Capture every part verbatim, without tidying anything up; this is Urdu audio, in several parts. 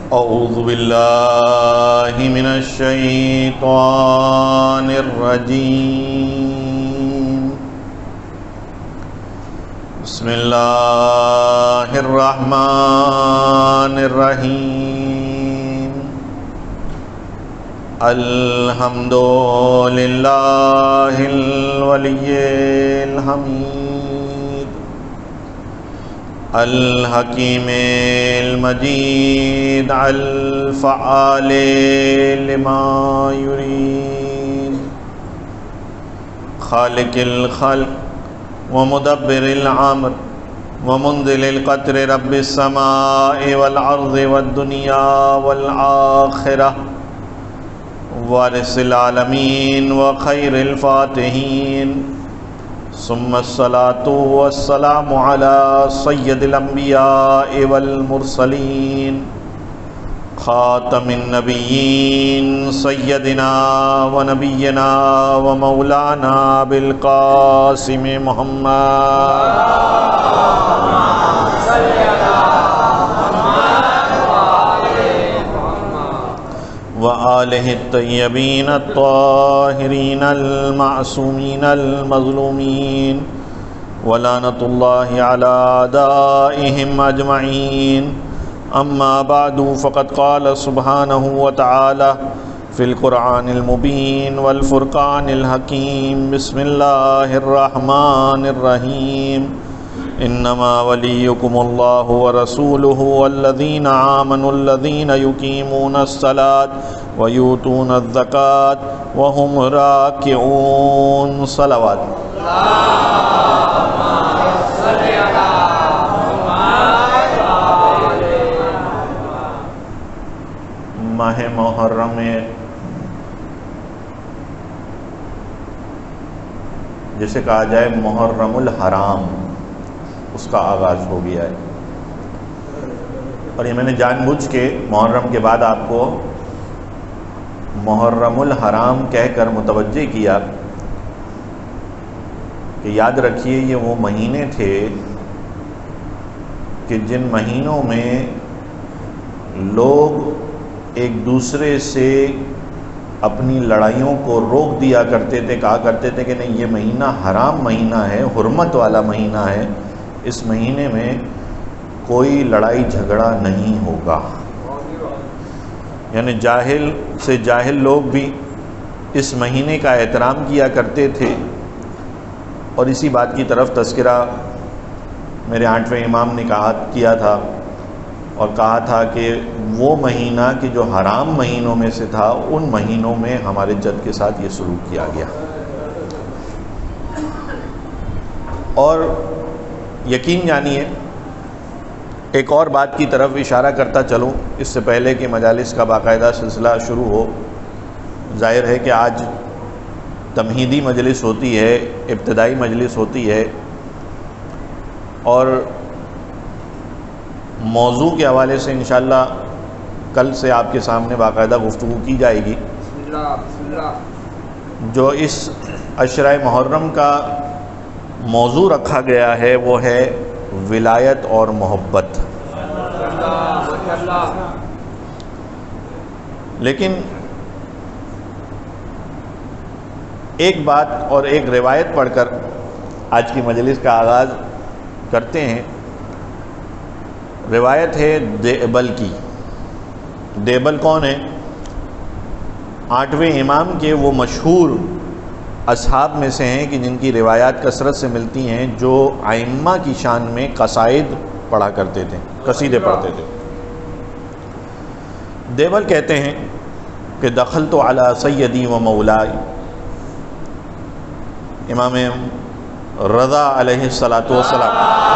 اعوذ باللہ من الشیطان الرجیم بسم اللہ الرحمن الرحیم الحمد للہ الولی الحمید الحکیم المجید الفعال لما یرید خالق الخلق ومدبر الامر ومنزل القطر رب السماء والارض والدنیا والآخرہ وارث العالمین وخیر الفاتحین ثم الصلاة والسلام على سید الانبیاء والمرسلین خاتم النبیین سیدنا ونبینا ومولانا بالقاسم محمد وآلہ الطیبین الطاہرین المعصومین المظلومین ولعنۃ اللہ علی اعدائہم اجمعین اما بعد فقد قال سبحانہ وتعالی فی القرآن المبین والفرقان الحکیم بسم اللہ الرحمن الرحیم انما ولیکم اللہ ورسولہ والذین آمنوا الذین یقیمون الصلاة ویؤتون الزکاة وهم راکعون صلوات ماہ محرم میں جسے کہا جائے محرم الحرام، اس کا آغاز ہو گیا ہے، اور یہ میں نے جان بوجھ کے محرم کے بعد آپ کو محرم الحرام کہہ کر متوجہ کیا کہ یاد رکھیے یہ وہ مہینے تھے کہ جن مہینوں میں لوگ ایک دوسرے سے اپنی لڑائیوں کو روک دیا کرتے تھے، کہا کرتے تھے کہ نہیں یہ مہینہ حرام مہینہ ہے، حرمت والا مہینہ ہے، اس مہینے میں کوئی لڑائی جھگڑا نہیں ہوگا۔ یعنی جاہل سے جاہل لوگ بھی اس مہینے کا احترام کیا کرتے تھے، اور اسی بات کی طرف تذکرہ میرے آٹھویں امام نے کہا کیا تھا، اور کہا تھا کہ وہ مہینہ کہ جو حرام مہینوں میں سے تھا ان مہینوں میں ہمارے جد کے ساتھ یہ سلوک کیا گیا۔ اور یقین جانیے ایک اور بات کی طرف اشارہ کرتا چلوں اس سے پہلے کہ مجالس کا باقاعدہ سلسلہ شروع ہو۔ ظاہر ہے کہ آج تمہیدی مجلس ہوتی ہے، ابتدائی مجلس ہوتی ہے، اور موضوع کے حوالے سے انشاءاللہ کل سے آپ کے سامنے باقاعدہ گفتگو کی جائے گی۔ جو اس عشرہ محرم کا موضوع رکھا گیا ہے وہ ہے ولایت اور محبت۔ لیکن ایک بات اور ایک روایت پڑھ کر آج کی مجلس کا آغاز کرتے ہیں۔ روایت ہے دیبل کی۔ دیبل کون ہے؟ آٹھویں امام کے وہ مشہور اصحاب میں سے ہیں کہ جن کی روایات کثرت سے ملتی ہیں، جو ائمہ کی شان میں قصائد پڑھا کرتے تھے، قصیدے پڑھتے تھے۔ دیبل کہتے ہیں کہ دخلت علی سیدی و مولائی، امام رضا علیہ الصلاۃ والسلام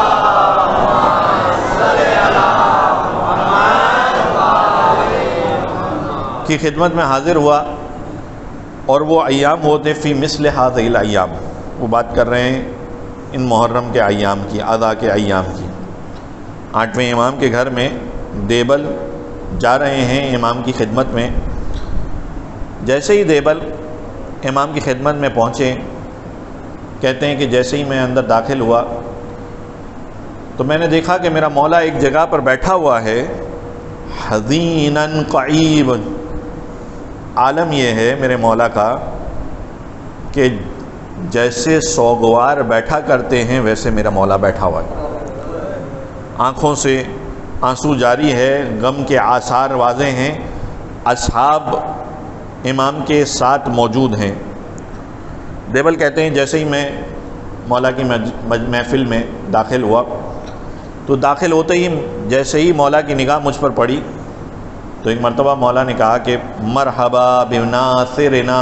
کی خدمت میں حاضر ہوا، اور وہ ایام ہوتے فی مثل هذه الایام، وہ بات کر رہے ہیں ان محرم کے ایام کی، ادا کے ایام کی۔ آٹھویں امام کے گھر میں دیبل جا رہے ہیں امام کی خدمت میں۔ جیسے ہی دیبل امام کی خدمت میں پہنچے، کہتے ہیں کہ جیسے ہی میں اندر داخل ہوا تو میں نے دیکھا کہ میرا مولا ایک جگہ پر بیٹھا ہوا ہے حزینا قعیب، عالم یہ ہے میرے مولا کا کہ جیسے سوگوار بیٹھا کرتے ہیں ویسے میرا مولا بیٹھا ہوا ہے، آنکھوں سے آنسو جاری ہے، غم کے آثار واضح ہیں، اصحاب امام کے ساتھ موجود ہیں۔ دیبل کہتے ہیں جیسے ہی میں مولا کی محفل میں داخل ہوا تو داخل ہوتے ہی جیسے ہی مولا کی نگاہ مجھ پر پڑی تو ایک مرتبہ مولا نے کہا کہ مرحبا بناصرنا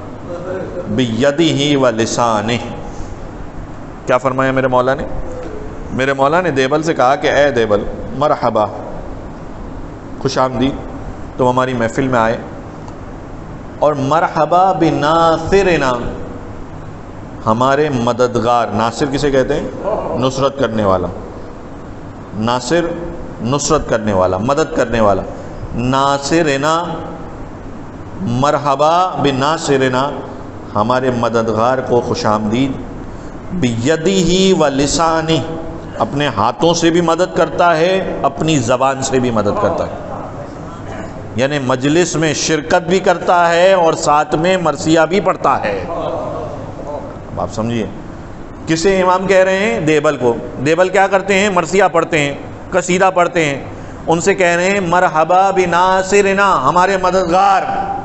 بیدہ و لسانہ۔ کیا فرمایا میرے مولا نے؟ میرے مولا نے دیبل سے کہا کہ اے دیبل مرحبا، خوش آمدید، تم ہماری محفل میں آئے، اور مرحبا بناصرنا، ہمارے مددگار۔ ناصر کسے کہتے ہیں؟ نصرت کرنے والا۔ ناصر نصرت کرنے والا، مدد کرنے والا۔ ناصرنا، مرحبا بناصرنا، ہمارے مددگار کو خوش آمدید۔ بیدہ و لسانہ، اپنے ہاتھوں سے بھی مدد کرتا ہے، اپنی زبان سے بھی مدد کرتا ہے، یعنی مجلس میں شرکت بھی کرتا ہے اور ساتھ میں مرثیہ بھی پڑھتا ہے۔ اب آپ سمجھیے کسے امام کہہ رہے ہیں؟ دیبل کو۔ دیبل کیا کرتے ہیں؟ مرثیہ پڑھتے ہیں، قصیدہ پڑھتے ہیں، ان سے کہہ رہے ہیں مرحبا بناصرنا، ہمارے مددگار۔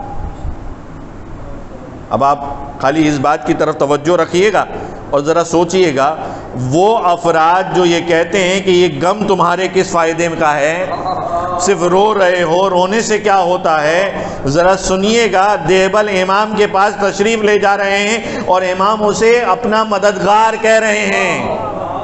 اب آپ خالی اس بات کی طرف توجہ رکھیے گا اور ذرا سوچئے گا، وہ افراد جو یہ کہتے ہیں کہ یہ غم تمہارے کس فائدے کا ہے، صرف رو رہے ہو، رونے سے کیا ہوتا ہے، ذرا سنیے گا۔ دیبل امام کے پاس تشریف لے جا رہے ہیں اور امام اسے اپنا مددگار کہہ رہے ہیں۔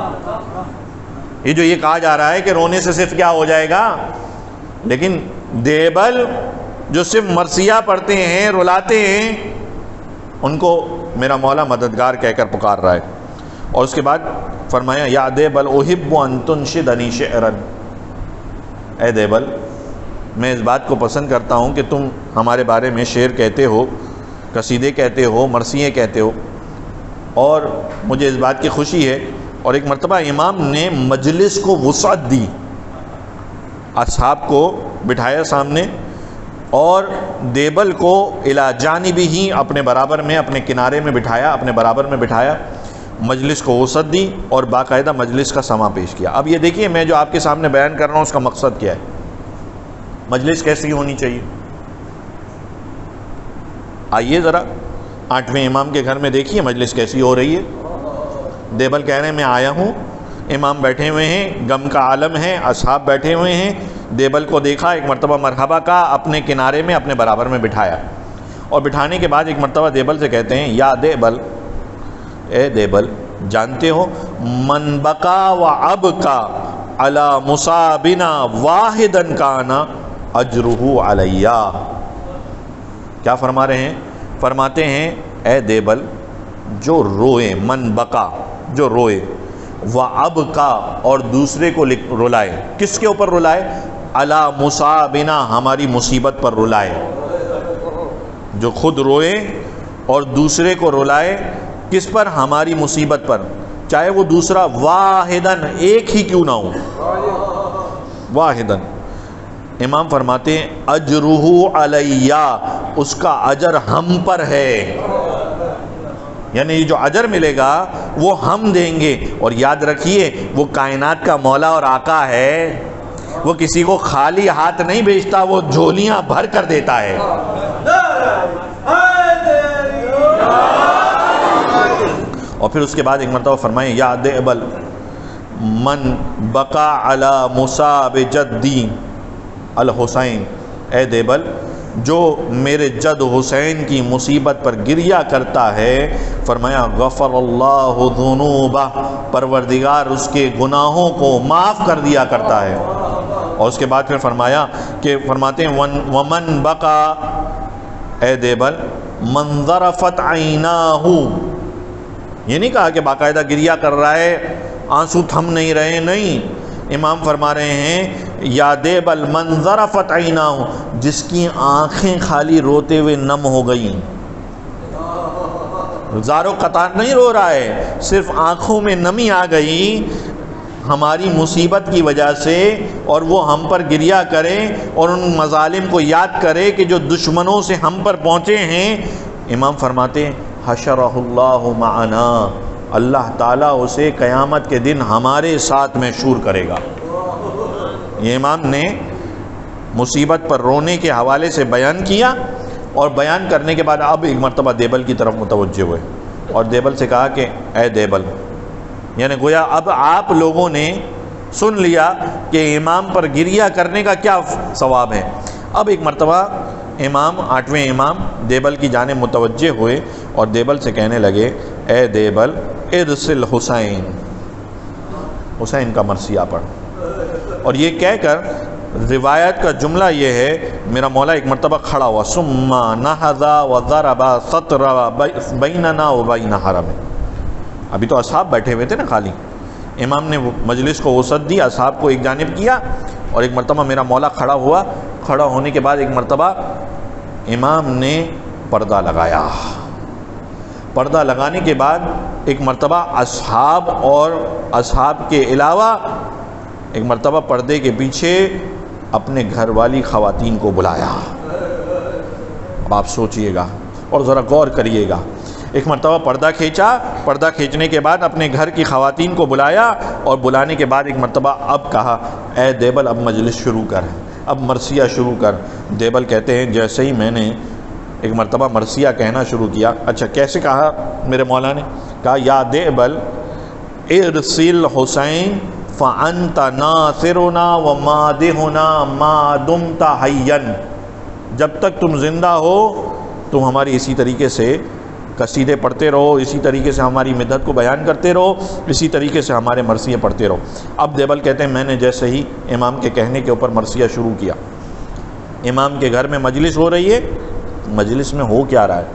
یہ جو یہ کہا جا رہا ہے کہ رونے سے صرف کیا ہو جائے گا، لیکن دیبل جو صرف مرثیہ پڑھتے ہیں، رلاتے ہیں، ان کو میرا مولا مددگار کہہ کر پکار رہا ہے۔ اور اس کے بعد فرمایا یا دیبل احب ان تنشدنی شعرا، اے دیبل میں اس بات کو پسند کرتا ہوں کہ تم ہمارے بارے میں شعر کہتے ہو، قصیدے کہتے ہو، مرثیے کہتے ہو، اور مجھے اس بات کی خوشی ہے۔ اور ایک مرتبہ امام نے مجلس کو وسعت دی، اصحاب کو بٹھایا سامنے اور دیبل کو الی جانبہ، اپنے برابر میں، اپنے کنارے میں بٹھایا، اپنے برابر میں بٹھایا، مجلس کو وسعت دی اور باقاعدہ مجلس کا سما پیش کیا۔ اب یہ دیکھیے میں جو آپ کے سامنے بیان کر رہا ہوں اس کا مقصد کیا ہے، مجلس کیسی ہونی چاہیے۔ آئیے ذرا آٹھویں امام کے گھر میں دیکھیے مجلس کیسی ہو رہی ہے۔ دیبل کہہ رہے ہیں میں آیا ہوں، امام بیٹھے ہوئے ہیں، غم کا عالم ہے، اصحاب بیٹھے ہوئے ہیں۔ دیبل کو دیکھا، ایک مرتبہ مرحبا کا، اپنے کنارے میں، اپنے برابر میں بٹھایا، اور بٹھانے کے بعد ایک مرتبہ دیبل سے کہتے ہیں یا دیبل، اے دیبل جانتے ہو من بقا و ابقا علی مصابنا واحدا کانا اجرہ علیہ۔ کیا فرما رہے ہیں؟ فرماتے ہیں اے دیبل جو روئے، من بقا جو روئے، و ابقا اور دوسرے کو رلائے، کس کے اوپر رلائے؟ علی مصابنا، ہماری مصیبت پر رلائے، جو خود روئے اور دوسرے کو رلائے، کس پر؟ ہماری مصیبت پر، چاہے وہ دوسرا واحدن، ایک ہی کیوں نہ ہو، واحدن۔ امام فرماتے ہیں اجرہ علیہ، اس کا اجر ہم پر ہے، یعنی یہ جو اجر ملے گا وہ ہم دیں گے۔ اور یاد رکھیے وہ کائنات کا مولا اور آقا ہے، وہ کسی کو خالی ہاتھ نہیں بھیجتا، وہ جھولیاں بھر کر دیتا ہے۔ اور پھر اس کے بعد ایک مرتبہ فرمائیں یا دیبل من بقا علی مصاب جدی الحسین، اے دیبل جو میرے جد حسین کی مصیبت پر گریہ کرتا ہے، فرمایا غفر اللہ ذنوبہ، پروردگار اس کے گناہوں کو معاف کر دیا کرتا ہے۔ اور اس کے بعد پھر فرمایا کہ فرماتے ہیں ومن بقا، اے دیبل من ذرفت عیناہ، یہ نہیں کہا کہ باقاعدہ گریہ کر رہا ہے، آنسو تھم نہیں رہے، نہیں، امام فرما رہے ہیں یا دیبل من ذرفت عیناہ، جس کی آنکھیں خالی روتے ہوئے نم ہو گئیں، زار و قطار نہیں رو رہا ہے، صرف آنکھوں میں نمی آ گئی، ہماری مصیبت کی وجہ سے اور وہ ہم پر گریہ کرے اور ان مظالم کو یاد کرے کہ جو دشمنوں سے ہم پر پہنچے ہیں. امام فرماتے ہیں حشرہ اللہ معنا، اللہ تعالیٰ اسے قیامت کے دن ہمارے ساتھ محشور کرے گا. یہ امام نے مصیبت پر رونے کے حوالے سے بیان کیا، اور بیان کرنے کے بعد اب ایک مرتبہ دیبل کی طرف متوجہ ہوئے اور دیبل سے کہا کہ اے دیبل، یعنی گویا اب آپ لوگوں نے سن لیا کہ امام پر گریہ کرنے کا کیا ثواب ہے. اب ایک مرتبہ امام آٹھویں امام دیبل کی جانب متوجہ ہوئے اور دیبل سے کہنے لگے اے دیبل ارسل حسین، حسین کا مرثیہ پڑھ. اور یہ کہہ کر روایت کا جملہ یہ ہے میرا مولا ایک مرتبہ کھڑا ہوا ثم نہض وضرب سطر بیننا وبین حرم. ابھی تو اصحاب بیٹھے ہوئے تھے نا خالی. امام نے مجلس کو وسعت دی، اصحاب کو ایک جانب کیا، اور ایک مرتبہ میرا مولا کھڑا ہوا. کھڑا ہونے کے بعد ایک مرتبہ امام نے پردہ لگایا. پردہ لگانے کے بعد ایک مرتبہ اصحاب اور اصحاب کے علاوہ ایک مرتبہ پردے کے پیچھے اپنے گھر والی خواتین کو بلایا. اب آپ سوچئے گا اور ذرا غور کریے گا. ایک مرتبہ پردہ کھینچا، پردہ کھینچنے کے بعد اپنے گھر کی خواتین کو بلایا، اور بلانے کے بعد ایک مرتبہ اب کہا اے دیبل اب مجلس شروع کر، اب مرثیہ شروع کر. دیبل کہتے ہیں جیسے ہی میں نے ایک مرتبہ مرثیہ کہنا شروع کیا. اچھا کیسے کہا میرے مولا نے؟ کہا یا دیبل ارسل حسین فانت ناصرنا ومادحنا ما دمت حیا. جب تک تم زندہ ہو تم ہماری اسی طریقے سے قصیدے پڑھتے رہو، اسی طریقے سے ہماری مدحت کو بیان کرتے رہو، اسی طریقے سے ہمارے مرثیے پڑھتے رہو. اب دیبل کہتے ہیں میں نے جیسے ہی امام کے کہنے کے اوپر مرثیہ شروع کیا. امام کے گھر میں مجلس ہو رہی ہے. مجلس میں ہو کیا رہا ہے؟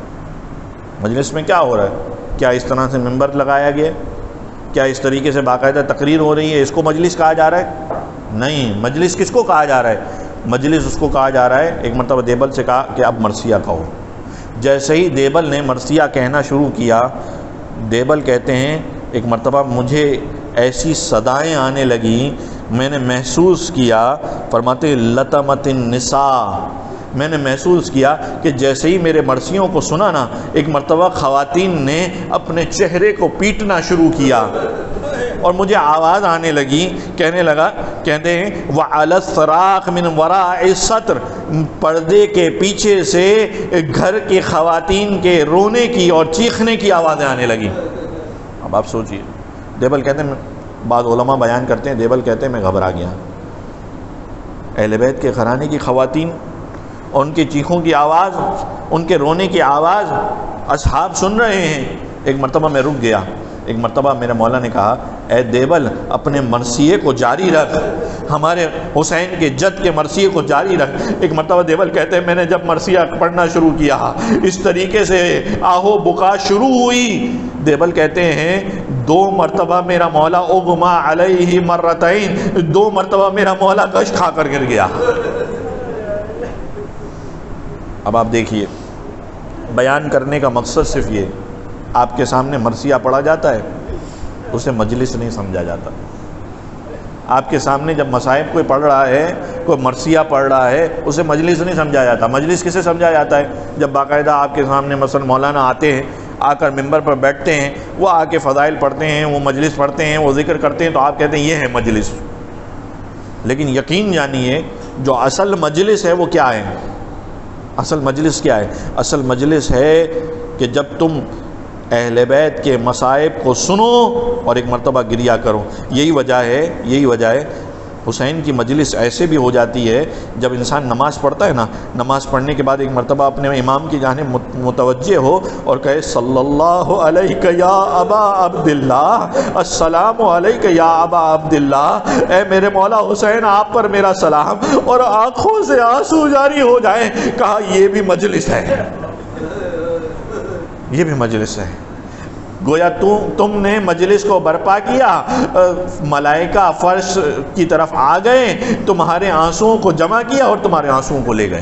مجلس میں کیا ہو رہا ہے؟ کیا اس طرح سے ممبر لگایا گیا؟ کیا اس طریقے سے باقاعدہ تقریر ہو رہی ہے؟ اس کو مجلس کہا جا رہا ہے؟ نہیں. مجلس کس کو کہا جا رہا ہے؟ مجلس اس کو کہا جا رہا ہے. ایک مرتبہ دیبل سے کہا کہ اب مرثیہ کہو. جیسے ہی دیبل نے مرثیہ کہنا شروع کیا، دیبل کہتے ہیں ایک مرتبہ مجھے ایسی صدائیں آنے لگیں، میں نے محسوس کیا، فرماتے لطمت النساء، میں نے محسوس کیا کہ جیسے ہی میرے مرثیوں کو سنا نا، ایک مرتبہ خواتین نے اپنے چہرے کو پیٹنا شروع کیا، اور مجھے آواز آنے لگی. کہنے لگا کہتے ہیں وَعَلَى الصَّرَاخِ مِنْ وَرَاءِ السَّتْرِ، پردے کے پیچھے سے گھر کی خواتین کے رونے کی اور چیخنے کی آوازیں آنے لگیں. اب آپ سوچئے. دیبل کہتے ہیں بعض علماء بیان کرتے ہیں دیبل کہتے ہیں میں گھبرا گیا. اہل بیت کے گھرانے کی خواتین اور ان کے چیخوں کی آواز، ان کے رونے کی آواز اصحاب سن رہے ہیں. ایک مرتبہ میں رک گیا. ایک مرتبہ میرے مولا نے کہا اے دیبل اپنے مرثیے کو جاری رکھ، ہمارے حسین کے جد کے مرثیے کو جاری رکھ. ایک مرتبہ دیبل کہتے ہیں میں نے جب مرثیہ پڑھنا شروع کیا اس طریقے سے آہو بکا شروع ہوئی. دیبل کہتے ہیں دو مرتبہ میرا مولا اغما علیہ مرتین، دو مرتبہ میرا مولا گش کھا کر گر گیا. اب آپ دیکھیے بیان کرنے کا مقصد صرف یہ، آپ کے سامنے مرثیہ پڑھا جاتا ہے اسے مجلس نہیں سمجھا جاتا. آپ کے سامنے جب مصائب کوئی پڑھ رہا ہے، کوئی مرثیہ پڑھ رہا ہے، اسے مجلس نہیں سمجھا جاتا. مجلس کسے سمجھا جاتا ہے؟ جب باقاعدہ آپ کے سامنے مثلا مولانا آتے ہیں، آ کر ممبر پر بیٹھتے ہیں، وہ آ کے فضائل پڑھتے ہیں، وہ مجلس پڑھتے ہیں، وہ ذکر کرتے ہیں، تو آپ کہتے ہیں یہ ہے مجلس. لیکن یقین جانیے جو اصل مجلس ہے وہ کیا ہے؟ اصل مجلس کیا ہے؟ اصل مجلس ہے کہ جب تم اہل بیت کے مصائب کو سنو اور ایک مرتبہ گریہ کرو. یہی وجہ ہے یہی وجہ ہے حسین کی مجلس ایسے بھی ہو جاتی ہے جب انسان نماز پڑھتا ہے نا، نماز پڑھنے کے بعد ایک مرتبہ اپنے امام کی جانب متوجہ ہو اور کہے صلی اللہ علیہ یا ابا عبداللہ، السلام علیہ یا ابا عبداللہ، اے میرے مولا حسین آپ پر میرا سلام، اور آنکھوں سے آنسو جاری ہو جائیں. کہا یہ بھی مجلس ہے، یہ بھی مجلس ہے. گویا تم تم نے مجلس کو برپا کیا، ملائکہ فرش کی طرف آ گئے، تمہارے آنسوؤں کو جمع کیا اور تمہارے آنسوؤں کو لے گئے.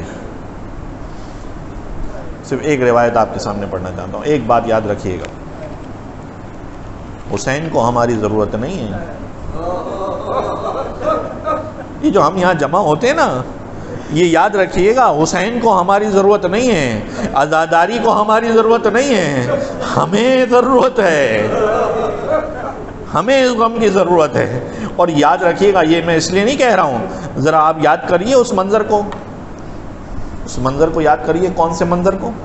صرف ایک روایت آپ کے سامنے پڑھنا چاہتا ہوں. ایک بات یاد رکھیے گا، حسین کو ہماری ضرورت نہیں ہے، یہ جو ہم یہاں جمع ہوتے ہیں نا، یہ یاد رکھیے گا، حسین کو ہماری ضرورت نہیں ہے، عزاداری کو ہماری ضرورت نہیں ہے، ہمیں ضرورت ہے، ہمیں اس غم کی ضرورت ہے۔ اور یاد رکھیے گا، یہ میں اس لیے نہیں کہہ رہا ہوں، ذرا آپ یاد کریے اس منظر کو، اس منظر کو یاد کریے۔ کون سے منظر کو؟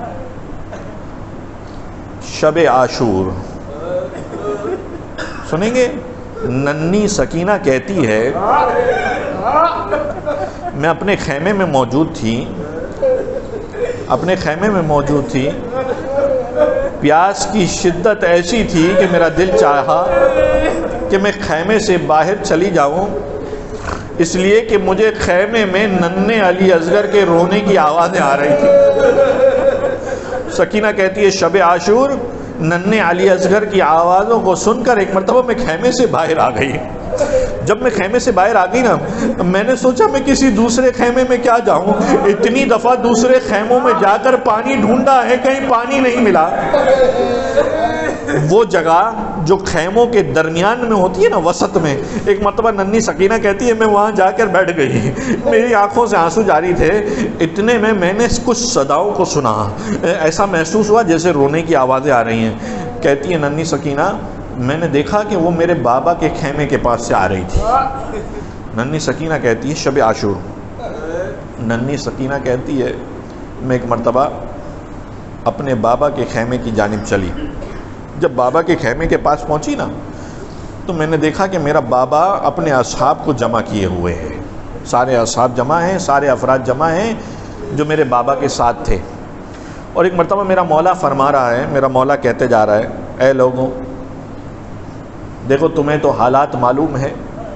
شب عاشور۔ سنیں گے؟ ننھی سکینہ کہتی ہے، میں اپنے خیمے میں موجود تھی، اپنے خیمے میں موجود تھی، پیاس کی شدت ایسی تھی کہ میرا دل چاہا کہ میں خیمے سے باہر چلی جاؤں، اس لیے کہ مجھے خیمے میں ننھے علی اصغر کے رونے کی آوازیں آ رہی تھی۔ سکینہ کہتی ہے شب عاشور، ننھے علی اصغر کی آوازوں کو سن کر ایک مرتبہ میں خیمے سے باہر آ گئی۔ جب میں خیمے سے باہر آ گئی نا، میں نے سوچا میں کسی دوسرے خیمے میں کیا جاؤں، اتنی دفعہ دوسرے خیموں میں جا کر پانی ڈھونڈا ہے، کہیں پانی نہیں ملا۔ وہ جگہ جو خیموں کے درمیان میں ہوتی ہے نا، وسط میں، ایک مرتبہ ننھی سکینہ کہتی ہے میں وہاں جا کر بیٹھ گئی، میری آنکھوں سے آنسو جاری تھے، اتنے میں میں نے کچھ صداؤں کو سنا، ایسا محسوس ہوا جیسے رونے کی آوازیں آ رہی ہیں۔ کہتی ہے ننھی سکینہ، میں نے دیکھا کہ وہ میرے بابا کے خیمے کے پاس سے آ رہی تھی۔ ننھی سکینہ کہتی ہے شب عاشور، ننھی سکینہ کہتی ہے میں ایک مرتبہ اپنے بابا کے خیمے کی جانب چلی۔ جب بابا کے خیمے کے پاس پہنچی نا، تو میں نے دیکھا کہ میرا بابا اپنے اصحاب کو جمع کیے ہوئے ہیں، سارے اصحاب جمع ہیں، سارے افراد جمع ہیں جو میرے بابا کے ساتھ تھے۔ اور ایک مرتبہ میرا مولا فرما رہا ہے، میرا مولا کہتے جا رہا ہے، اے لوگوں دیکھو تمہیں تو حالات معلوم ہے،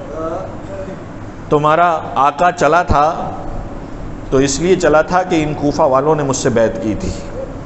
تمہارا آقا چلا تھا تو اس لیے چلا تھا کہ ان کوفہ والوں نے مجھ سے بیعت کی تھی،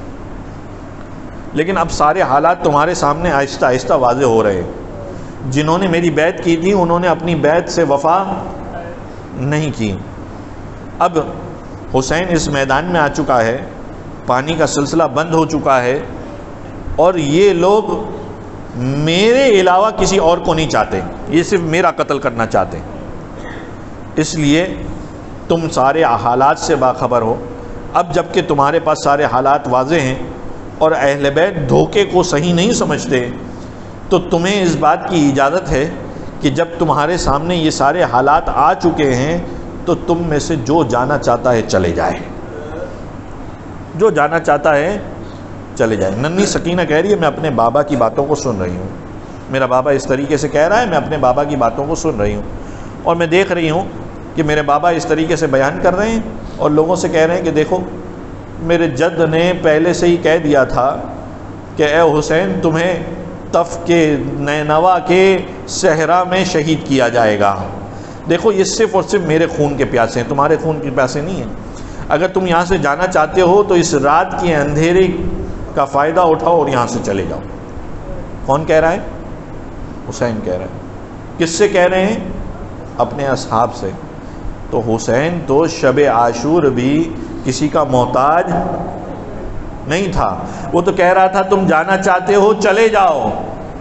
لیکن اب سارے حالات تمہارے سامنے آہستہ آہستہ واضح ہو رہے ہیں۔ جنہوں نے میری بیعت کی تھی انہوں نے اپنی بیعت سے وفا نہیں کی۔ اب حسین اس میدان میں آ چکا ہے، پانی کا سلسلہ بند ہو چکا ہے، اور یہ لوگ میرے علاوہ کسی اور کو نہیں چاہتے، یہ صرف میرا قتل کرنا چاہتے، اس لیے تم سارے حالات سے باخبر ہو۔ اب جب کہ تمہارے پاس سارے حالات واضح ہیں اور اہل بیت دھوکے کو صحیح نہیں سمجھتے، تو تمہیں اس بات کی اجازت ہے کہ جب تمہارے سامنے یہ سارے حالات آ چکے ہیں تو تم میں سے جو جانا چاہتا ہے چلے جائے، جو جانا چاہتا ہے چلے جائے۔ ننھی سکینہ کہہ رہی ہے میں اپنے بابا کی باتوں کو سن رہی ہوں، میرا بابا اس طریقے سے کہہ رہا ہے، میں اپنے بابا کی باتوں کو سن رہی ہوں، اور میں دیکھ رہی ہوں کہ میرے بابا اس طریقے سے بیان کر رہے ہیں اور لوگوں سے کہہ رہے ہیں کہ دیکھو میرے جد نے پہلے سے ہی کہہ دیا تھا کہ اے حسین تمہیں طف کے نینوا کے صحرا میں شہید کیا جائے گا۔ دیکھو یہ صرف اور صرف میرے خون کے پیاسے ہیں، تمہارے خون کے پیاسے نہیں ہیں۔ اگر تم یہاں سے جانا چاہتے ہو تو اس رات کے اندھیرے کا فائدہ اٹھاؤ اور یہاں سے چلے جاؤ۔ کون کہہ رہا ہے؟ حسین کہہ رہا ہے۔ کس سے کہہ رہے ہیں؟ اپنے اصحاب سے۔ تو حسین تو شب عاشور بھی کسی کا محتاج نہیں تھا، وہ تو کہہ رہا تھا تم جانا چاہتے ہو چلے جاؤ۔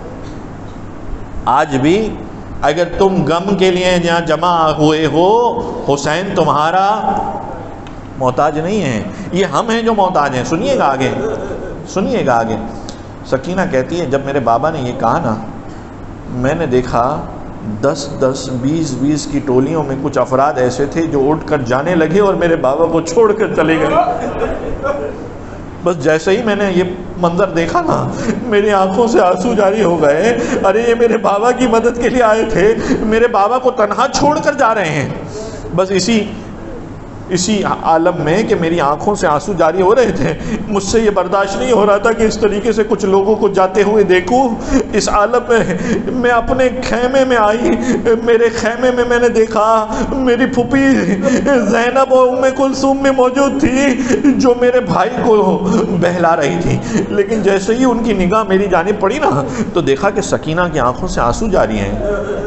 آج بھی اگر تم غم کے لیے جہاں جمع ہوئے ہو، حسین تمہارا محتاج نہیں ہے، یہ ہم ہیں جو محتاج ہیں۔ سنیے گا آگے، سنیے گا آگے۔ سکینہ کہتی ہے جب میرے بابا نے یہ کہا نا، میں نے دیکھا دس دس بیس بیس کی ٹولیوں میں کچھ افراد ایسے تھے جو اٹھ کر جانے لگے اور میرے بابا کو چھوڑ کر چلے گئے۔ بس جیسے ہی میں نے یہ منظر دیکھا نا، میری آنکھوں سے آنسو جاری ہو گئے۔ ارے یہ میرے بابا کی مدد کے لیے آئے تھے، میرے بابا کو تنہا چھوڑ کر جا رہے ہیں۔ بس اسی اسی عالم میں کہ میری آنکھوں سے آنسو جاری ہو رہے تھے، مجھ سے یہ برداشت نہیں ہو رہا تھا کہ اس طریقے سے کچھ لوگوں کو جاتے ہوئے دیکھوں۔ اس عالم میں میں اپنے خیمے میں آئی، میرے خیمے میں میں نے دیکھا میری پھوپھی زینب اور ام کلثوم میں موجود تھی جو میرے بھائی کو بہلا رہی تھی، لیکن جیسے ہی ان کی نگاہ میری جانب پڑی نا تو دیکھا کہ سکینہ کی آنکھوں سے آنسو جاری ہیں۔